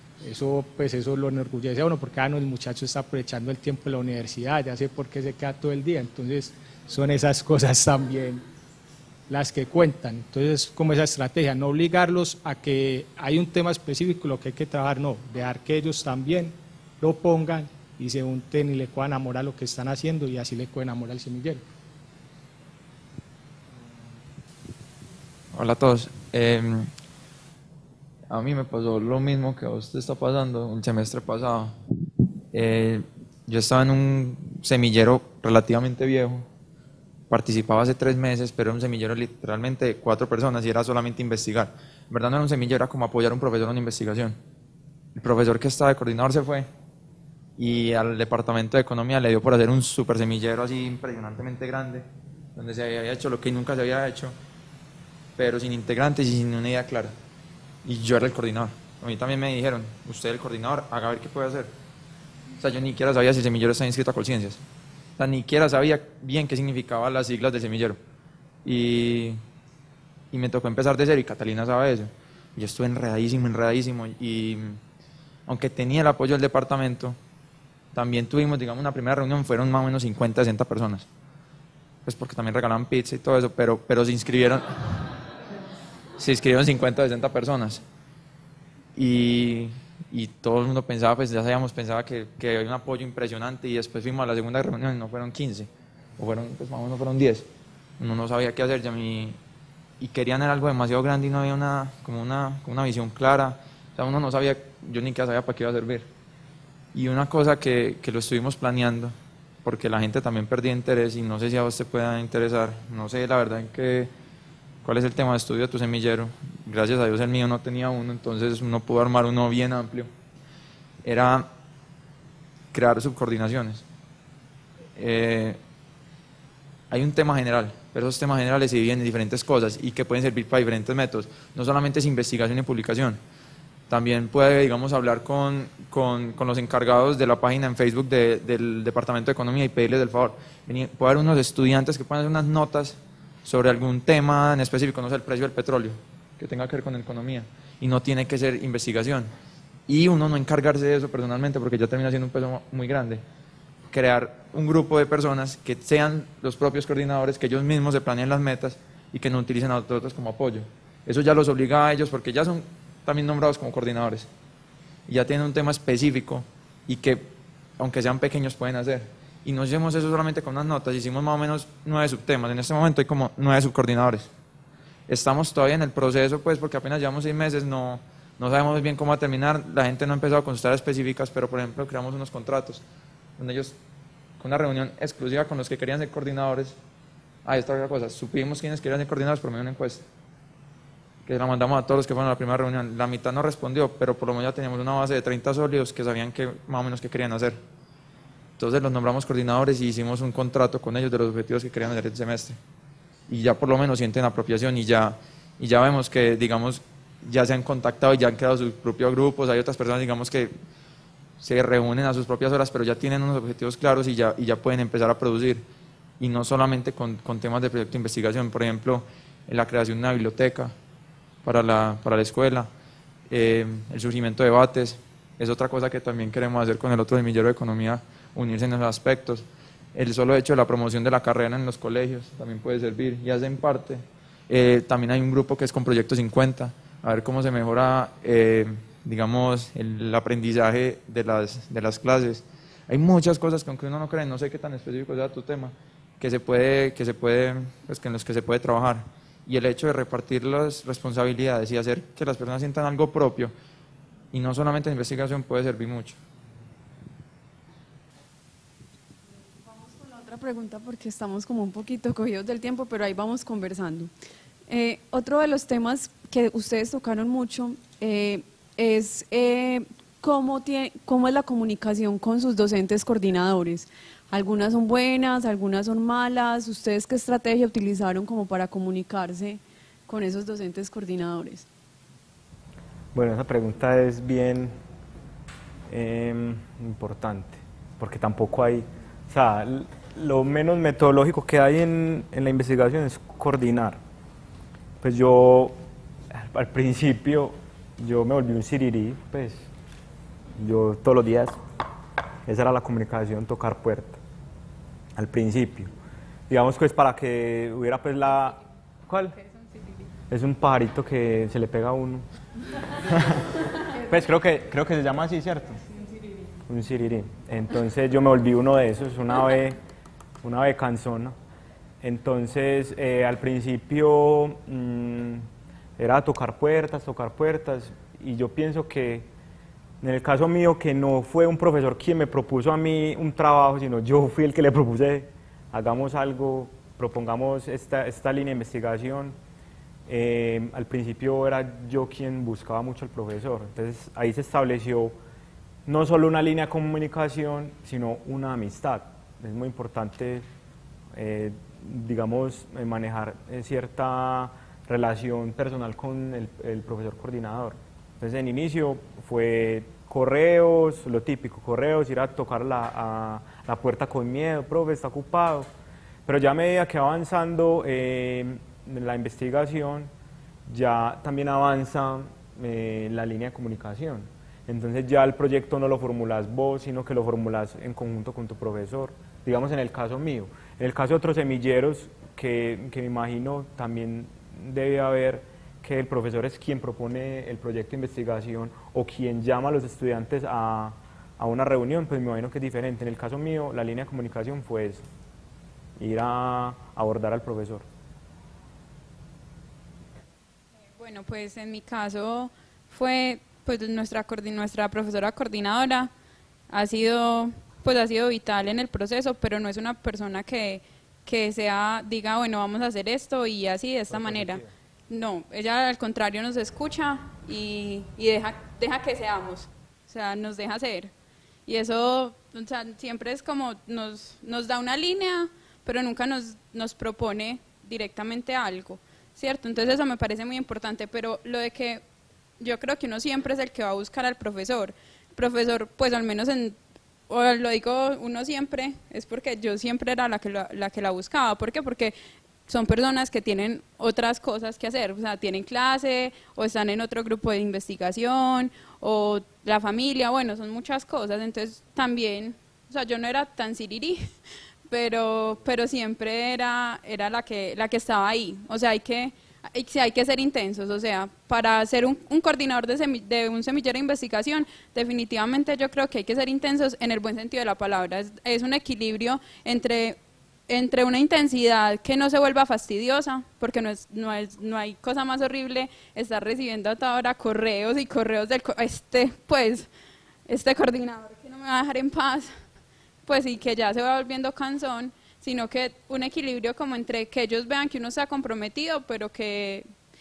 lo enorgullece a uno, porque el muchacho está aprovechando el tiempo de la universidad, ya sé por qué se queda todo el día. Entonces son esas cosas también las que cuentan. Entonces, como esa estrategia, no obligarlos a que hay un tema específico lo que hay que trabajar, no, dejar que ellos también lo pongan y se unten y le puedan enamorar lo que están haciendo, y así le pueden enamorar al semillero. Hola a todos. A mí me pasó lo mismo que a usted está pasando el semestre pasado. Yo estaba en un semillero relativamente viejo, participaba hace 3 meses, pero era un semillero literalmente de 4 personas y era solamente investigar. En verdad no era un semillero, era como apoyar a un profesor en una investigación. El profesor que estaba de coordinador se fue y al departamento de economía le dio por hacer un super semillero así impresionantemente grande, donde se había hecho lo que nunca se había hecho, pero sin integrantes y sin una idea clara. Y yo era el coordinador. A mí también me dijeron, usted es el coordinador, haga ver qué puede hacer. O sea, yo ni siquiera sabía si el semillero estaba inscrito a Colciencias. O sea, ni siquiera sabía bien qué significaban las siglas del semillero. Y me tocó empezar de cero, y Catalina sabe eso. Yo estuve enredadísimo, y aunque tenía el apoyo del departamento, también tuvimos, digamos, una primera reunión, fueron más o menos 50, 60 personas. Pues porque también regalaban pizza y todo eso, pero se inscribieron 50 o 60 personas. Y todo el mundo pensaba, pues ya sabíamos, pensaba que había un apoyo impresionante, y después fuimos a la segunda reunión y no fueron 15, o fueron, pues más o menos fueron 10. Uno no sabía qué hacer, y querían algo demasiado grande y no había una visión clara. O sea, uno no sabía, yo ni siquiera sabía para qué iba a servir. Y una cosa que lo estuvimos planeando, porque la gente también perdía interés, y no sé si a vos te pueda interesar, no sé la verdad cuál es el tema de estudio de tu semillero. Gracias a Dios el mío no tenía uno, entonces uno pudo armar uno bien amplio. Era crear subcoordinaciones. Hay un tema general, pero esos temas generales se dividen en diferentes cosas y que pueden servir para diferentes métodos. No solamente es investigación y publicación, también puede, digamos, hablar con los encargados de la página en Facebook del Departamento de Economía y pedirles el favor. Puede haber unos estudiantes que puedan hacer unas notas sobre algún tema en específico, no sé, el precio del petróleo, que tenga que ver con economía, y no tiene que ser investigación. Y uno no encargarse de eso personalmente porque ya termina siendo un peso muy grande. Crear un grupo de personas que sean los propios coordinadores, que ellos mismos se planeen las metas y que no utilicen a otros como apoyo. Eso ya los obliga a ellos porque ya son también nombrados como coordinadores. Y ya tienen un tema específico y que, aunque sean pequeños, pueden hacer. Y no hicimos eso solamente con unas notas, hicimos más o menos 9 subtemas. En este momento hay como 9 subcoordinadores. Estamos todavía en el proceso, pues, porque apenas llevamos 6 meses, no sabemos muy bien cómo va a terminar. La gente no ha empezado a consultar específicas, pero, por ejemplo, creamos unos contratos donde ellos, con una reunión exclusiva con los que querían ser coordinadores. Esta otra cosa, supimos quiénes querían ser coordinadores por medio de una encuesta, que la mandamos a todos los que fueron a la primera reunión. La mitad no respondió, pero por lo menos ya teníamos una base de 30 sólidos que sabían que más o menos qué querían hacer. Entonces los nombramos coordinadores y hicimos un contrato con ellos de los objetivos que querían hacer el semestre. Y ya por lo menos sienten apropiación y ya vemos que, digamos, ya se han contactado y ya han creado sus propios grupos. Hay otras personas, digamos, que se reúnen a sus propias horas, pero ya tienen unos objetivos claros y ya pueden empezar a producir. Y no solamente con temas de proyecto de investigación, por ejemplo, en la creación de una biblioteca para la escuela, el surgimiento de debates, es otra cosa que también queremos hacer con el otro semillero de economía, unirse en esos aspectos. El solo hecho de la promoción de la carrera en los colegios también puede servir y hacen parte. También hay un grupo que es con Proyecto 50, a ver cómo se mejora, digamos, el aprendizaje de las clases. Hay muchas cosas que aunque uno no cree, no sé qué tan específico sea tu tema, pues en los que se puede trabajar. Y el hecho de repartir las responsabilidades y hacer que las personas sientan algo propio, y no solamente en investigación, puede servir mucho. Vamos con la otra pregunta porque estamos como un poquito cogidos del tiempo, pero ahí vamos conversando. Otro de los temas que ustedes tocaron mucho es cómo es la comunicación con sus docentes coordinadores. Algunas son buenas, algunas son malas. ¿Ustedes qué estrategia utilizaron como para comunicarse con esos docentes coordinadores? Bueno, esa pregunta es bien importante, porque tampoco hay, o sea, lo menos metodológico que hay en la investigación es coordinar. Pues yo, al principio, yo me volví un sirirí, pues, yo todos los días, esa era la comunicación, tocar puerta, al principio. Digamos pues para que hubiera pues la... ¿Cuál? Es un pajarito que se le pega a uno. Pues creo que se llama así, ¿cierto? Un sirirí. Entonces yo me volví uno de esos, una ave cansona. Entonces al principio era tocar puertas, y yo pienso que en el caso mío, que no fue un profesor quien me propuso a mí un trabajo, sino yo fui el que le propuse, hagamos algo, propongamos esta línea de investigación. Al principio era yo quien buscaba mucho al profesor, entonces ahí se estableció no solo una línea de comunicación, sino una amistad. Es muy importante, digamos, manejar cierta relación personal con el profesor coordinador. Entonces en inicio fue correos, lo típico, correos, ir a tocar la puerta con miedo, profe, está ocupado. Pero ya a medida que va avanzando la investigación, ya también avanza la línea de comunicación. Entonces ya el proyecto no lo formulas vos, sino que lo formulas en conjunto con tu profesor. Digamos en el caso mío. En el caso de otros semilleros, que me imagino también debe haber, que el profesor es quien propone el proyecto de investigación o quien llama a los estudiantes a una reunión, pues me imagino que es diferente. En el caso mío, la línea de comunicación fue eso, ir a abordar al profesor. Bueno, pues en mi caso fue pues nuestra profesora coordinadora, ha sido vital en el proceso, pero no es una persona que diga, bueno, vamos a hacer esto y así, de esta manera. No, ella al contrario nos escucha y deja que seamos, o sea, nos deja ser. Y eso, o sea, siempre es como nos da una línea, pero nunca nos propone directamente algo, ¿cierto? Entonces eso me parece muy importante, pero lo de que yo creo que uno siempre es el que va a buscar al profesor. El profesor, pues al menos o lo digo uno siempre, es porque yo siempre era la que la buscaba. ¿Por qué? Porque son personas que tienen otras cosas que hacer, o sea, tienen clase, o están en otro grupo de investigación, o la familia, bueno, son muchas cosas. Entonces también, o sea, yo no era tan sirirí, pero siempre era la que estaba ahí. O sea, hay que ser intensos. O sea, para ser un coordinador de un semillero de investigación, definitivamente yo creo que hay que ser intensos en el buen sentido de la palabra. Es un equilibrio entre una intensidad que no se vuelva fastidiosa, porque no hay cosa más horrible estar recibiendo a toda hora correos y correos del este coordinador que no me va a dejar en paz, pues, y que ya se va volviendo cansón, sino que un equilibrio como entre que ellos vean que uno está comprometido, pero que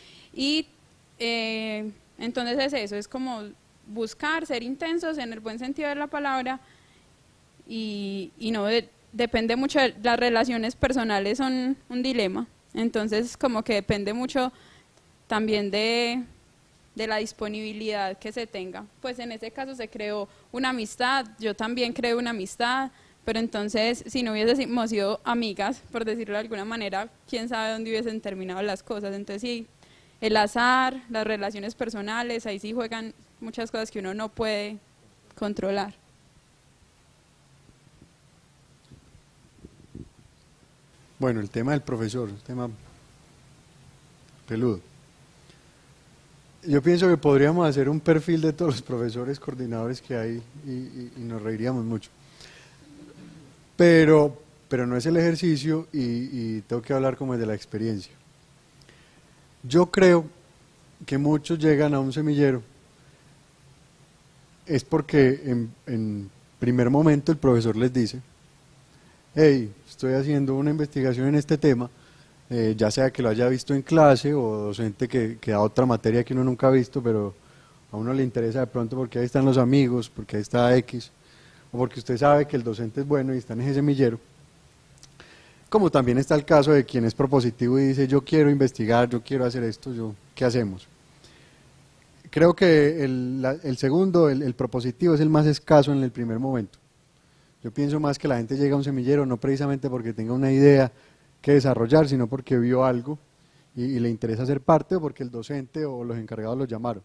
entonces es eso, es como buscar ser intensos en el buen sentido de la palabra, y no depende mucho de las relaciones personales, son un dilema. Entonces como que depende mucho también de la disponibilidad que se tenga. Pues en ese caso se creó una amistad, yo también creé una amistad, pero entonces si no hubiésemos sido amigas, por decirlo de alguna manera, quién sabe dónde hubiesen terminado las cosas. Entonces sí, el azar, las relaciones personales, ahí sí juegan muchas cosas que uno no puede controlar. Bueno, el tema del profesor, el tema peludo. Yo pienso que podríamos hacer un perfil de todos los profesores coordinadores que hay y nos reiríamos mucho. Pero no es el ejercicio y tengo que hablar como de la experiencia. Yo creo que muchos llegan a un semillero es porque en primer momento el profesor les dice: hey, estoy haciendo una investigación en este tema, ya sea que lo haya visto en clase o docente que da otra materia que uno nunca ha visto, pero a uno le interesa de pronto porque ahí están los amigos, porque ahí está X, o porque usted sabe que el docente es bueno y está en ese semillero. Como también está el caso de quien es propositivo y dice: yo quiero investigar, yo quiero hacer esto, ¿qué hacemos? Creo que el segundo, el propositivo, es el más escaso en el primer momento. Yo pienso más que la gente llega a un semillero no precisamente porque tenga una idea que desarrollar, sino porque vio algo y le interesa ser parte, o porque el docente o los encargados lo llamaron.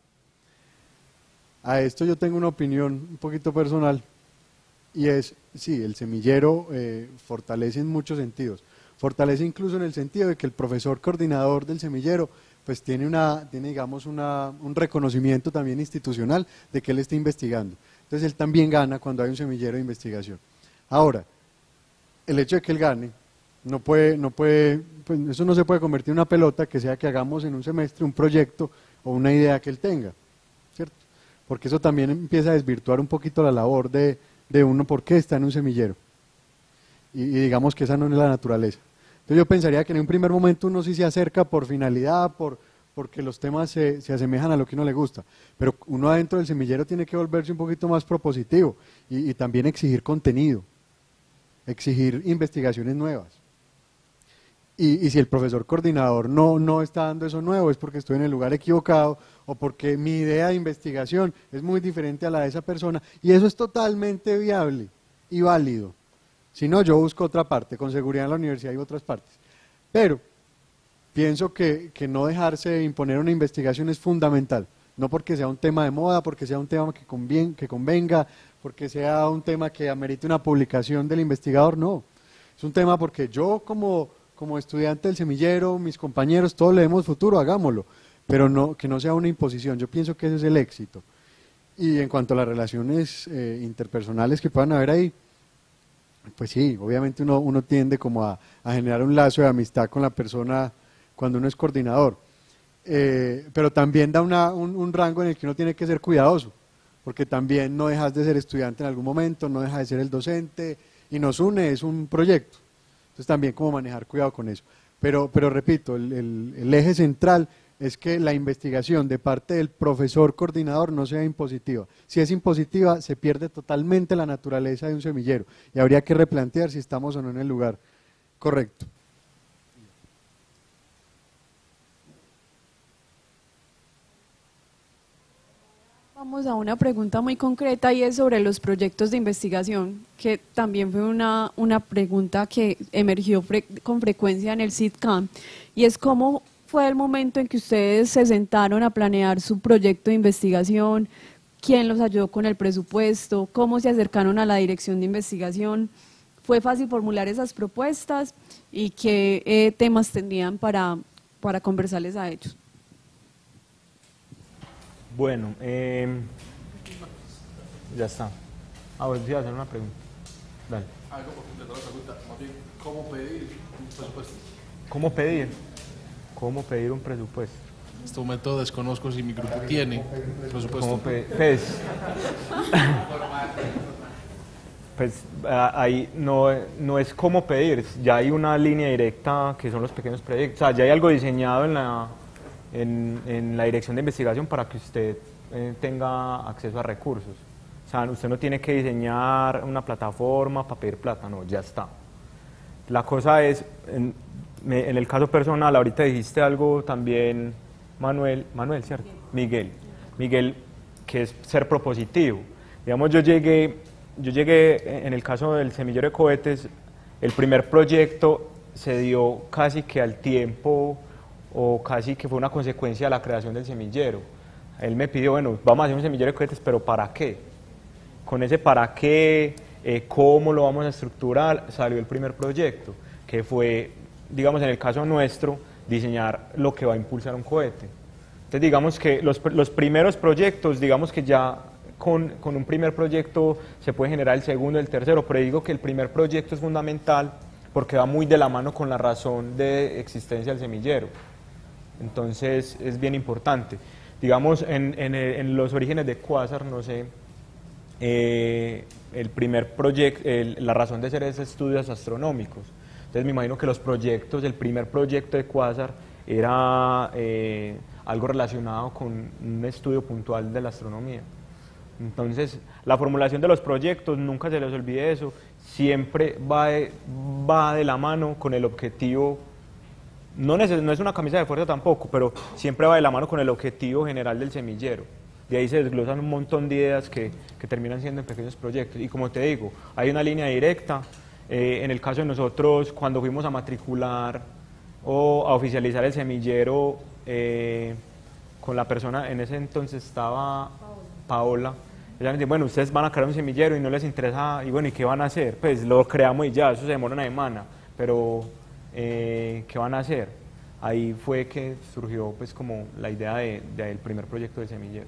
A esto yo tengo una opinión un poquito personal, y es, sí, el semillero fortalece en muchos sentidos. Fortalece incluso en el sentido de que el profesor coordinador del semillero pues tiene digamos un reconocimiento también institucional de que él está investigando. Entonces él también gana cuando hay un semillero de investigación. Ahora, el hecho de que él gane, pues eso no se puede convertir en una pelota que sea que hagamos en un semestre un proyecto o una idea que él tenga, ¿cierto? Porque eso también empieza a desvirtuar un poquito la labor de uno, porque está en un semillero. Y digamos que esa no es la naturaleza. Entonces yo pensaría que en un primer momento uno sí se acerca por finalidad, porque los temas se asemejan a lo que uno le gusta, pero uno adentro del semillero tiene que volverse un poquito más propositivo y también exigir contenido, exigir investigaciones nuevas. Y si el profesor coordinador no está dando eso nuevo, es porque estoy en el lugar equivocado, o porque mi idea de investigación es muy diferente a la de esa persona, y eso es totalmente viable y válido. Si no, yo busco otra parte, con seguridad en la universidad hay otras partes. Pero pienso que no dejarse imponer una investigación es fundamental, no porque sea un tema de moda, porque sea un tema que convenga, porque sea un tema que amerite una publicación del investigador, no. Es un tema porque yo como estudiante del semillero, mis compañeros, todos le demos futuro, hagámoslo, pero que no sea una imposición. Yo pienso que ese es el éxito. Y en cuanto a las relaciones interpersonales que puedan haber ahí, pues sí, obviamente uno tiende como a generar un lazo de amistad con la persona cuando uno es coordinador, pero también da un rango en el que uno tiene que ser cuidadoso, porque también no dejas de ser estudiante en algún momento, no dejas de ser el docente, y nos une, es un proyecto. Entonces también como manejar cuidado con eso. Pero repito, el eje central es que la investigación de parte del profesor coordinador no sea impositiva. Si es impositiva, se pierde totalmente la naturaleza de un semillero y habría que replantear si estamos o no en el lugar correcto. Vamos a una pregunta muy concreta y es sobre los proyectos de investigación, que también fue una pregunta que emergió con frecuencia en el CIDCAM, y es cómo fue el momento en que ustedes se sentaron a planear su proyecto de investigación, quién los ayudó con el presupuesto, cómo se acercaron a la dirección de investigación. ¿Fue fácil formular esas propuestas y qué temas tendrían para conversarles a ellos? Bueno, ya está. Ahora sí, hacer una pregunta. Dale. Algo por completar la pregunta, más bien, ¿cómo pedir un presupuesto? ¿Cómo pedir? ¿Cómo pedir un presupuesto? En este momento desconozco si mi grupo tiene presupuesto. Pues ahí no es cómo pedir, ya hay una línea directa que son los pequeños proyectos, o sea, ya hay algo diseñado en la dirección de investigación para que usted tenga acceso a recursos. O sea, usted no tiene que diseñar una plataforma para pedir plata, no, ya está. La cosa es, en el caso personal, ahorita dijiste algo también, Manuel, ¿cierto? Miguel, que es ser propositivo. Digamos, yo llegué en el caso del semillero de cohetes, el primer proyecto se dio casi que al tiempo o casi que fue una consecuencia de la creación del semillero. Él me pidió, bueno, vamos a hacer un semillero de cohetes, pero ¿para qué? Con ese para qué, cómo lo vamos a estructurar, salió el primer proyecto, que fue, digamos, en el caso nuestro, diseñar lo que va a impulsar un cohete. Entonces, digamos que los primeros proyectos, digamos que ya con un primer proyecto se puede generar el segundo, el tercero, pero digo que el primer proyecto es fundamental porque va muy de la mano con la razón de existencia del semillero. Entonces es bien importante. Digamos, en los orígenes de Quasar, no sé, el primer proyecto, la razón de ser es estudios astronómicos. Entonces me imagino que los proyectos, el primer proyecto de Quasar era algo relacionado con un estudio puntual de la astronomía. Entonces, la formulación de los proyectos, nunca se les olvide eso, siempre va de la mano con el objetivo, no es una camisa de fuerza tampoco, pero siempre va de la mano con el objetivo general del semillero. De ahí se desglosan un montón de ideas que terminan siendo en pequeños proyectos. Y como te digo, hay una línea directa. En el caso de nosotros, cuando fuimos a matricular o a oficializar el semillero, con la persona, en ese entonces estaba Paola. Ella me dice, bueno, ustedes van a crear un semillero y no les interesa, y bueno, ¿y qué van a hacer? Pues lo creamos y ya, eso se demora una semana, pero ¿qué van a hacer? Ahí fue que surgió pues como la idea del primer proyecto del semillero.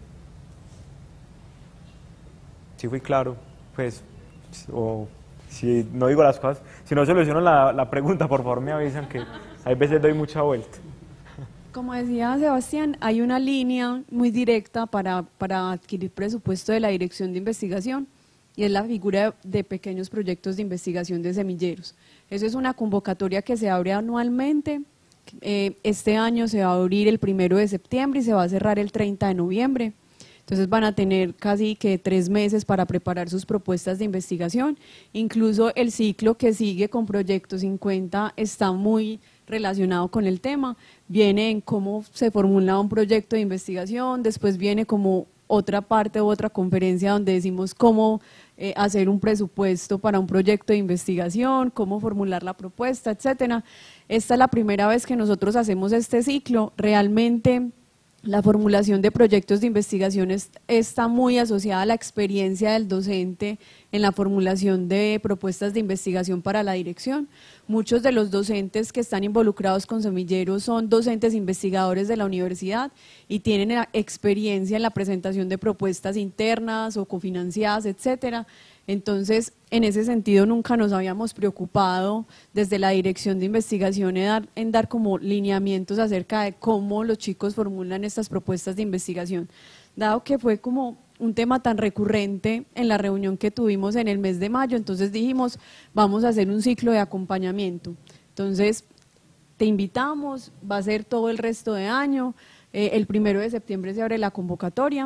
¿Sí fui claro? Pues, o si no digo las cosas, si no soluciono la pregunta, por favor me avisan que hay veces doy mucha vuelta. Como decía Sebastián, hay una línea muy directa para adquirir presupuesto de la Dirección de Investigación y es la figura de pequeños proyectos de investigación de semilleros. Eso es una convocatoria que se abre anualmente. Este año se va a abrir el 1 de septiembre y se va a cerrar el 30 de noviembre. Entonces van a tener casi que 3 meses para preparar sus propuestas de investigación. Incluso el ciclo que sigue con Proyecto 50 está muy relacionado con el tema. Viene en cómo se formula un proyecto de investigación, después viene como otra parte u otra conferencia donde decimos cómo hacer un presupuesto para un proyecto de investigación, cómo formular la propuesta, etcétera. Esta es la primera vez que nosotros hacemos este ciclo. Realmente la formulación de proyectos de investigación está muy asociada a la experiencia del docente en la formulación de propuestas de investigación para la dirección. Muchos de los docentes que están involucrados con semilleros son docentes investigadores de la universidad y tienen experiencia en la presentación de propuestas internas o cofinanciadas, etcétera. Entonces, en ese sentido, nunca nos habíamos preocupado desde la Dirección de Investigación en dar como lineamientos acerca de cómo los chicos formulan estas propuestas de investigación, dado que fue como un tema tan recurrente en la reunión que tuvimos en el mes de mayo. Entonces dijimos, vamos a hacer un ciclo de acompañamiento. Entonces, te invitamos, va a ser todo el resto de año, el 1 de septiembre se abre la convocatoria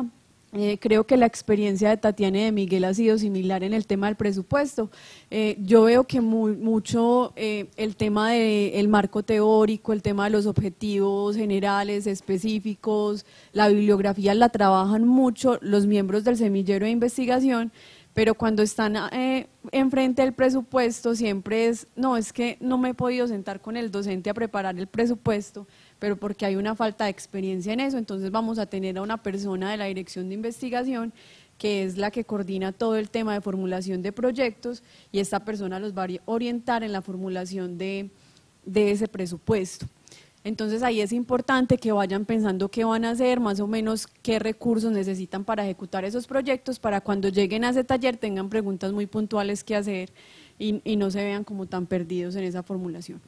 Creo que la experiencia de Tatiana y de Miguel ha sido similar en el tema del presupuesto. Yo veo que mucho el tema del marco teórico, el tema de los objetivos generales, específicos, la bibliografía la trabajan mucho los miembros del semillero de investigación, pero cuando están enfrente del presupuesto siempre es que no me he podido sentar con el docente a preparar el presupuesto, pero porque hay una falta de experiencia en eso, entonces vamos a tener a una persona de la dirección de investigación que es la que coordina todo el tema de formulación de proyectos y esta persona los va a orientar en la formulación de ese presupuesto. Entonces ahí es importante que vayan pensando qué van a hacer, más o menos qué recursos necesitan para ejecutar esos proyectos, para cuando lleguen a ese taller tengan preguntas muy puntuales que hacer y no se vean como tan perdidos en esa formulación.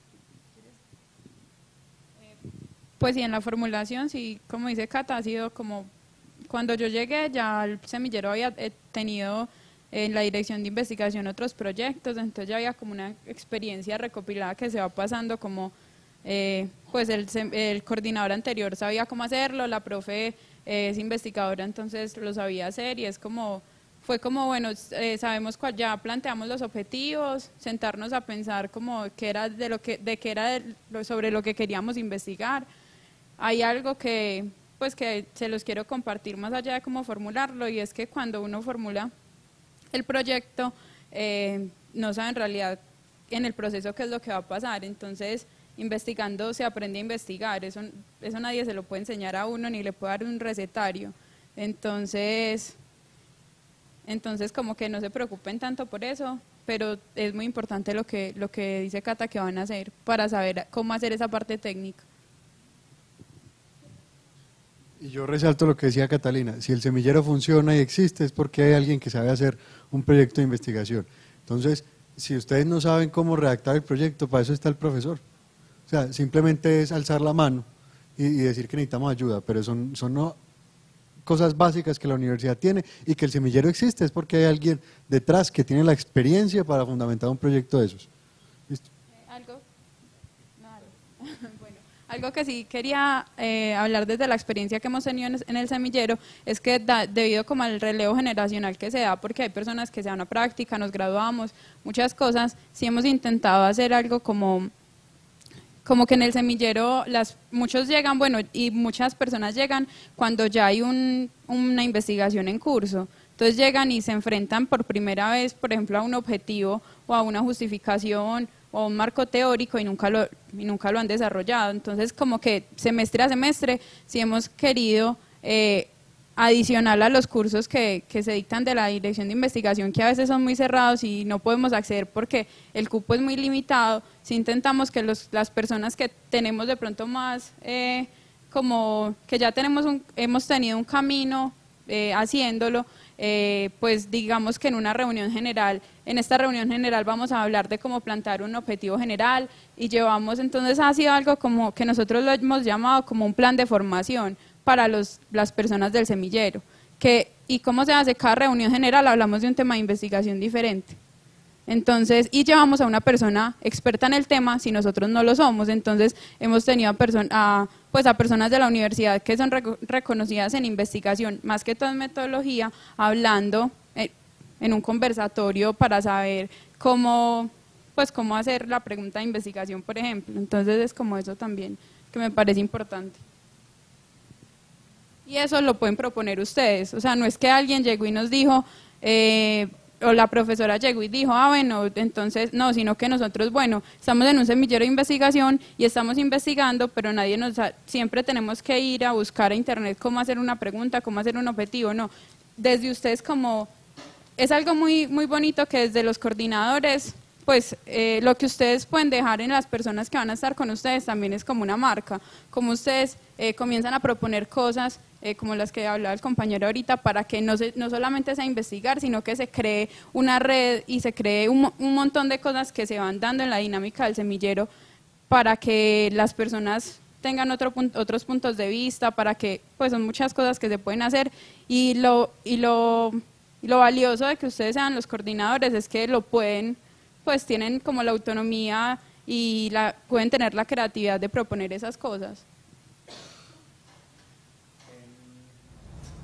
Pues sí, en la formulación, sí, como dice Cata, ha sido como, cuando yo llegué ya el semillero había tenido en la dirección de investigación otros proyectos, entonces ya había como una experiencia recopilada que se va pasando como, pues el coordinador anterior sabía cómo hacerlo, la profe es investigadora, entonces lo sabía hacer y es como, fue como, bueno, sabemos cuál, ya planteamos los objetivos, sentarnos a pensar como qué era sobre lo que queríamos investigar. Hay algo que se los quiero compartir más allá de cómo formularlo, y es que cuando uno formula el proyecto, no sabe en realidad en el proceso qué es lo que va a pasar, entonces investigando se aprende a investigar, eso nadie se lo puede enseñar a uno ni le puede dar un recetario, entonces como que no se preocupen tanto por eso, pero es muy importante lo que dice Cata que van a hacer para saber cómo hacer esa parte técnica. Y yo resalto lo que decía Catalina, si el semillero funciona y existe es porque hay alguien que sabe hacer un proyecto de investigación. Entonces, si ustedes no saben cómo redactar el proyecto, para eso está el profesor. O sea, simplemente es alzar la mano y decir que necesitamos ayuda, pero son cosas básicas que la universidad tiene y que el semillero existe, es porque hay alguien detrás que tiene la experiencia para fundamentar un proyecto de esos. ¿Listo? Algo que sí quería hablar desde la experiencia que hemos tenido en el semillero es que debido como al relevo generacional que se da, porque hay personas que se dan a práctica, nos graduamos, muchas cosas, sí hemos intentado hacer algo como que en el semillero muchos llegan, bueno, y muchas personas llegan cuando ya hay una investigación en curso. Entonces llegan y se enfrentan por primera vez, por ejemplo, a un objetivo o a una justificación o a un marco teórico y nunca lo han desarrollado. Entonces, como que semestre a semestre, sí hemos querido adicional a los cursos que se dictan de la dirección de investigación, que a veces son muy cerrados y no podemos acceder porque el cupo es muy limitado, sí intentamos que las personas que tenemos de pronto más, como que ya hemos tenido un camino haciéndolo, pues digamos que en esta reunión general vamos a hablar de cómo plantear un objetivo general y entonces ha sido algo como que nosotros lo hemos llamado como un plan de formación para las personas del semillero. ¿Y cómo se hace? Cada reunión general hablamos de un tema de investigación diferente. Entonces, y llevamos a una persona experta en el tema si nosotros no lo somos. Entonces, hemos tenido a personas de la universidad que son reconocidas en investigación, más que todo en metodología, hablando en un conversatorio para saber cómo hacer la pregunta de investigación, por ejemplo. Entonces, es como eso también que me parece importante. Y eso lo pueden proponer ustedes, o sea, no es que alguien llegó y nos dijo, o la profesora llegó y dijo, bueno, entonces, no, sino que nosotros, bueno, estamos en un semillero de investigación y estamos investigando, pero siempre tenemos que ir a buscar a internet cómo hacer una pregunta, cómo hacer un objetivo, no, desde ustedes es algo muy, muy bonito que desde los coordinadores, pues lo que ustedes pueden dejar en las personas que van a estar con ustedes también es como una marca, como ustedes comienzan a proponer cosas como las que hablaba el compañero ahorita, para que no solamente sea investigar, sino que se cree una red y se cree un montón de cosas que se van dando en la dinámica del semillero para que las personas tengan otros puntos de vista, para que, pues son muchas cosas que se pueden hacer y lo valioso de que ustedes sean los coordinadores es que lo pueden, pues tienen como la autonomía y pueden tener la creatividad de proponer esas cosas.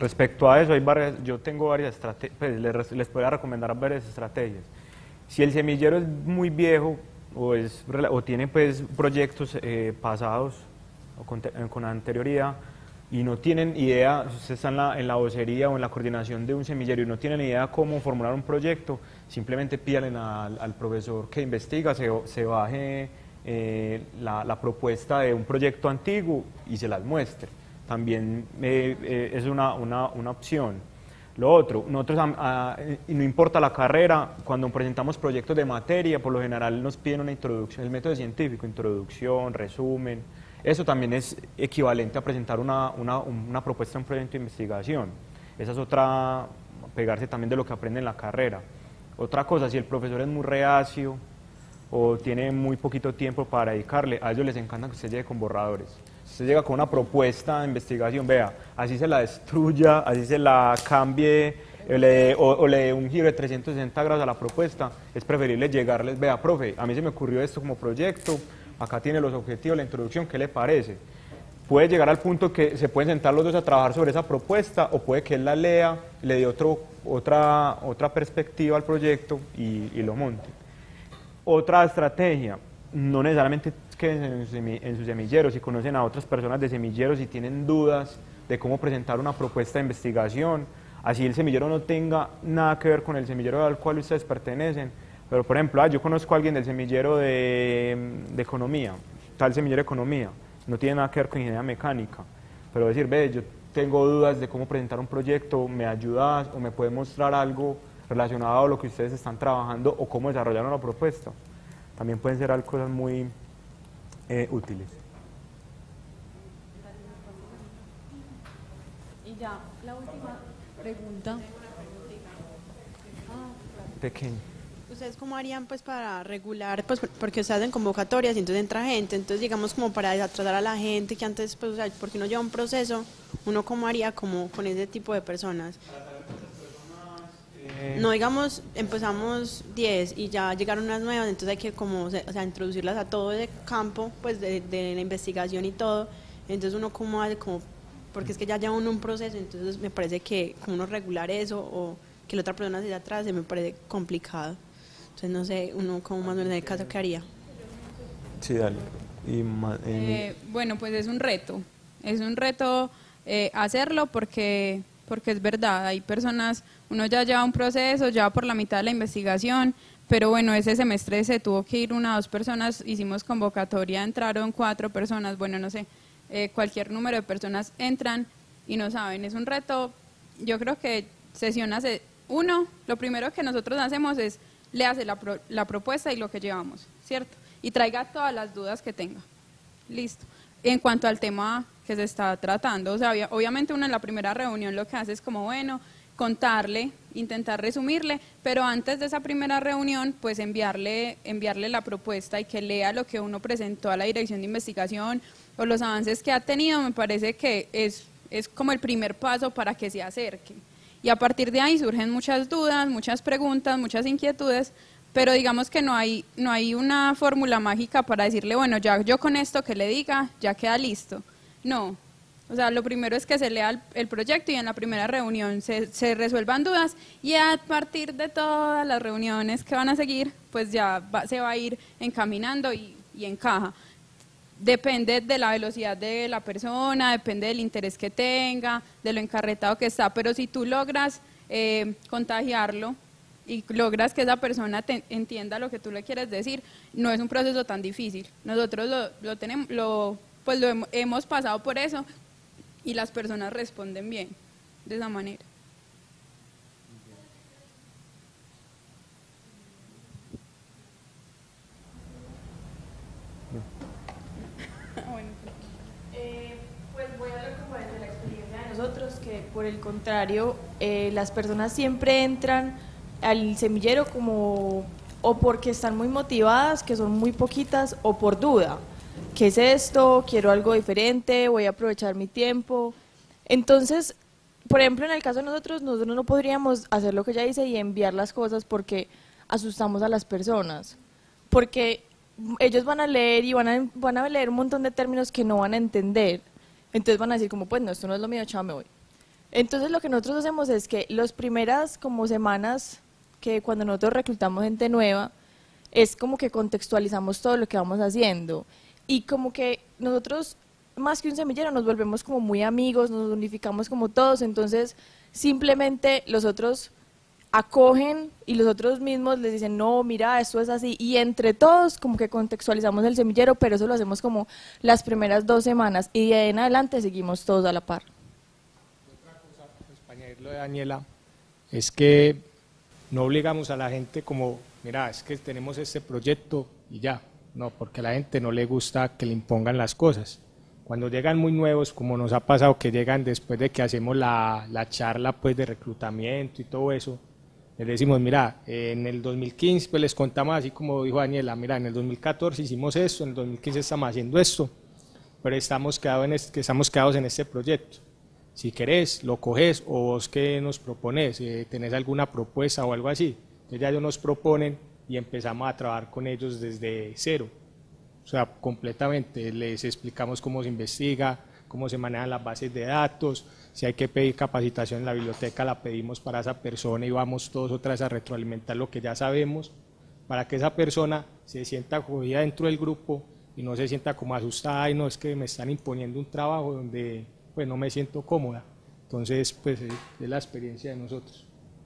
Respecto a eso, yo tengo varias estrategias, pues les puedo recomendar varias estrategias. Si el semillero es muy viejo o tiene pues proyectos pasados o con anterioridad y no tienen idea, usted está en la vocería o en la coordinación de un semillero y no tienen idea cómo formular un proyecto, simplemente pídanle al profesor que investiga, se baje la propuesta de un proyecto antiguo y se las muestre. También es una opción. Lo otro, nosotros, y no importa la carrera, cuando presentamos proyectos de materia, por lo general nos piden una introducción, el método científico, introducción, resumen. Eso también es equivalente a presentar una propuesta de un proyecto de investigación. Esa es otra, pegarse también de lo que aprende en la carrera. Otra cosa, si el profesor es muy reacio o tiene muy poquito tiempo para dedicarle, a ellos les encanta que usted llegue con borradores. Si usted llega con una propuesta de investigación, vea, así se la destruya, así se la cambie o le dé un giro de 360 grados a la propuesta, es preferible llegarles, vea, profe, a mí se me ocurrió esto como proyecto, acá tiene los objetivos, la introducción, ¿qué le parece? Puede llegar al punto que se pueden sentar los dos a trabajar sobre esa propuesta o puede que él la lea, le dé otra perspectiva al proyecto y lo monte. Otra estrategia, no necesariamente quédense en su semillero, si conocen a otras personas de semilleros y tienen dudas de cómo presentar una propuesta de investigación, así el semillero no tenga nada que ver con el semillero al cual ustedes pertenecen, pero por ejemplo, yo conozco a alguien del semillero de economía, tal semillero de economía, no tiene nada que ver con ingeniería mecánica, pero decir, ve, yo tengo dudas de cómo presentar un proyecto, ¿me ayudas o me puede mostrar algo relacionado a lo que ustedes están trabajando o cómo desarrollar una propuesta? También pueden ser cosas muy útiles. Y ya, la última pregunta. Pequeño. ¿Ustedes cómo harían pues para regular, pues porque ustedes hacen convocatorias y entonces entra gente, entonces digamos como para desatrasar a la gente que antes, pues o sea, porque uno lleva un proceso, uno cómo haría como con ese tipo de personas? No, digamos, empezamos 10 y ya llegaron unas nuevas, entonces hay que como, o sea, introducirlas a todo el campo, pues de la investigación y todo, entonces uno cómo hace, como, porque es que ya lleva uno un proceso, entonces me parece que como uno regular eso o que la otra persona se atrase me parece complicado. Entonces no sé, uno como más o menos en el caso que haría. Sí, dale. Bueno, pues es un reto hacerlo porque es verdad, hay personas, uno ya lleva un proceso, ya va por la mitad de la investigación, pero bueno, ese semestre se tuvo que ir 1 o 2 personas, hicimos convocatoria, entraron 4 personas, bueno, no sé, cualquier número de personas entran y no saben, es un reto, yo creo que sesiones, lo primero que nosotros hacemos es le hace la propuesta y lo que llevamos, ¿cierto? Y traiga todas las dudas que tenga. Listo. En cuanto al tema que se está tratando, o sea, obviamente uno en la primera reunión lo que hace es como, bueno, contarle, intentar resumirle, pero antes de esa primera reunión, pues enviarle la propuesta y que lea lo que uno presentó a la dirección de investigación o los avances que ha tenido, me parece que es como el primer paso para que se acerque. Y a partir de ahí surgen muchas dudas, muchas preguntas, muchas inquietudes, pero digamos que no hay una fórmula mágica para decirle, bueno, ya yo con esto que le diga, ya queda listo. No, o sea, lo primero es que se lea el proyecto y en la primera reunión se resuelvan dudas y a partir de todas las reuniones que van a seguir, pues ya se va a ir encaminando y encaja. Depende de la velocidad de la persona, depende del interés que tenga, de lo encarretado que está, pero si tú logras contagiarlo y logras que esa persona entienda lo que tú le quieres decir, no es un proceso tan difícil. Nosotros hemos pasado por eso y las personas responden bien de esa manera. Pues voy a hablar como desde la experiencia de nosotros, que por el contrario, las personas siempre entran al semillero como o porque están muy motivadas, que son muy poquitas, o por duda. ¿Qué es esto? Quiero algo diferente, voy a aprovechar mi tiempo. Entonces, por ejemplo, en el caso de nosotros no podríamos hacer lo que ella dice y enviar las cosas porque asustamos a las personas. Porque ellos van a leer y van a leer un montón de términos que no van a entender. Entonces van a decir como, pues no, esto no es lo mío, chao, me voy. Entonces lo que nosotros hacemos es que las primeras como semanas que cuando nosotros reclutamos gente nueva, es como que contextualizamos todo lo que vamos haciendo y como que nosotros más que un semillero nos volvemos como muy amigos, nos unificamos como todos, entonces simplemente los otros acogen y los otros mismos les dicen, no, mira, esto es así, y entre todos como que contextualizamos el semillero, pero eso lo hacemos como las primeras 2 semanas y de ahí en adelante seguimos todos a la par. Otra cosa, pues, para añadir lo de Daniela, es que no obligamos a la gente como, mira, es que tenemos este proyecto y ya, no, porque a la gente no le gusta que le impongan las cosas. Cuando llegan muy nuevos, como nos ha pasado que llegan después de que hacemos la charla pues de reclutamiento y todo eso, les decimos, mira, en el 2015 pues les contamos así como dijo Daniela, mira, en el 2014 hicimos esto, en el 2015 estamos haciendo esto, pero estamos quedados en este proyecto. Si querés, lo coges o vos que nos propones, tenés alguna propuesta o algo así. Entonces ya ellos nos proponen y empezamos a trabajar con ellos desde cero. O sea, completamente, les explicamos cómo se investiga, cómo se manejan las bases de datos, si hay que pedir capacitación en la biblioteca, la pedimos para esa persona y vamos todos otra vez a retroalimentar lo que ya sabemos, para que esa persona se sienta acogida dentro del grupo y no se sienta como asustada, y no es que me están imponiendo un trabajo donde pues no me siento cómoda. Entonces, pues es la experiencia de nosotros.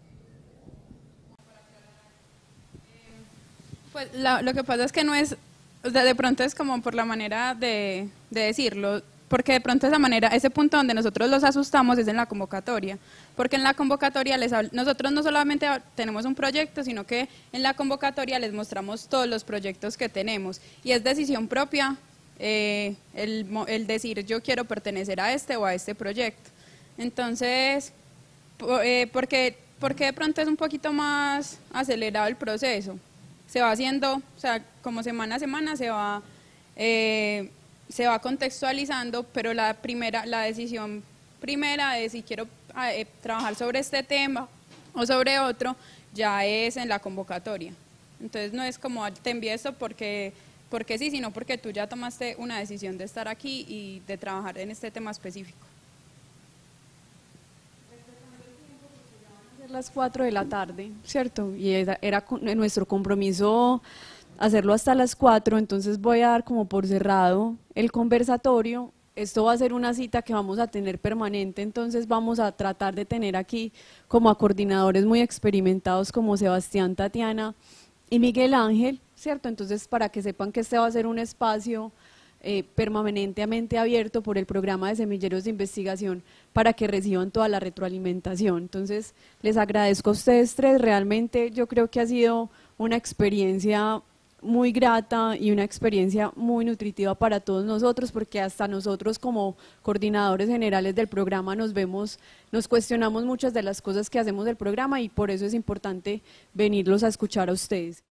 Pues lo que pasa es que no es, o sea, de pronto es como por la manera de decirlo, porque de pronto esa manera, ese punto donde nosotros los asustamos es en la convocatoria, porque en la convocatoria nosotros no solamente tenemos un proyecto, sino que en la convocatoria les mostramos todos los proyectos que tenemos y es decisión propia el decir yo quiero pertenecer a este o a este proyecto. Entonces, porque de pronto es un poquito más acelerado el proceso. Se va haciendo, o sea, como semana a semana se va contextualizando, pero la decisión primera de si quiero trabajar sobre este tema o sobre otro, ya es en la convocatoria. Entonces no es como te envío esto porque sí, sino porque tú ya tomaste una decisión de estar aquí y de trabajar en este tema específico. Las 4 de la tarde, ¿cierto? Y era nuestro compromiso hacerlo hasta las 4, entonces voy a dar como por cerrado el conversatorio. Esto va a ser una cita que vamos a tener permanente, entonces vamos a tratar de tener aquí como a coordinadores muy experimentados como Sebastián, Tatiana y Miguel Ángel, ¿cierto? Entonces, para que sepan que este va a ser un espacio permanentemente abierto por el programa de semilleros de investigación para que reciban toda la retroalimentación. Entonces, les agradezco a ustedes 3, realmente yo creo que ha sido una experiencia muy grata y una experiencia muy nutritiva para todos nosotros, porque hasta nosotros como coordinadores generales del programa nos cuestionamos muchas de las cosas que hacemos del programa y por eso es importante venirlos a escuchar a ustedes.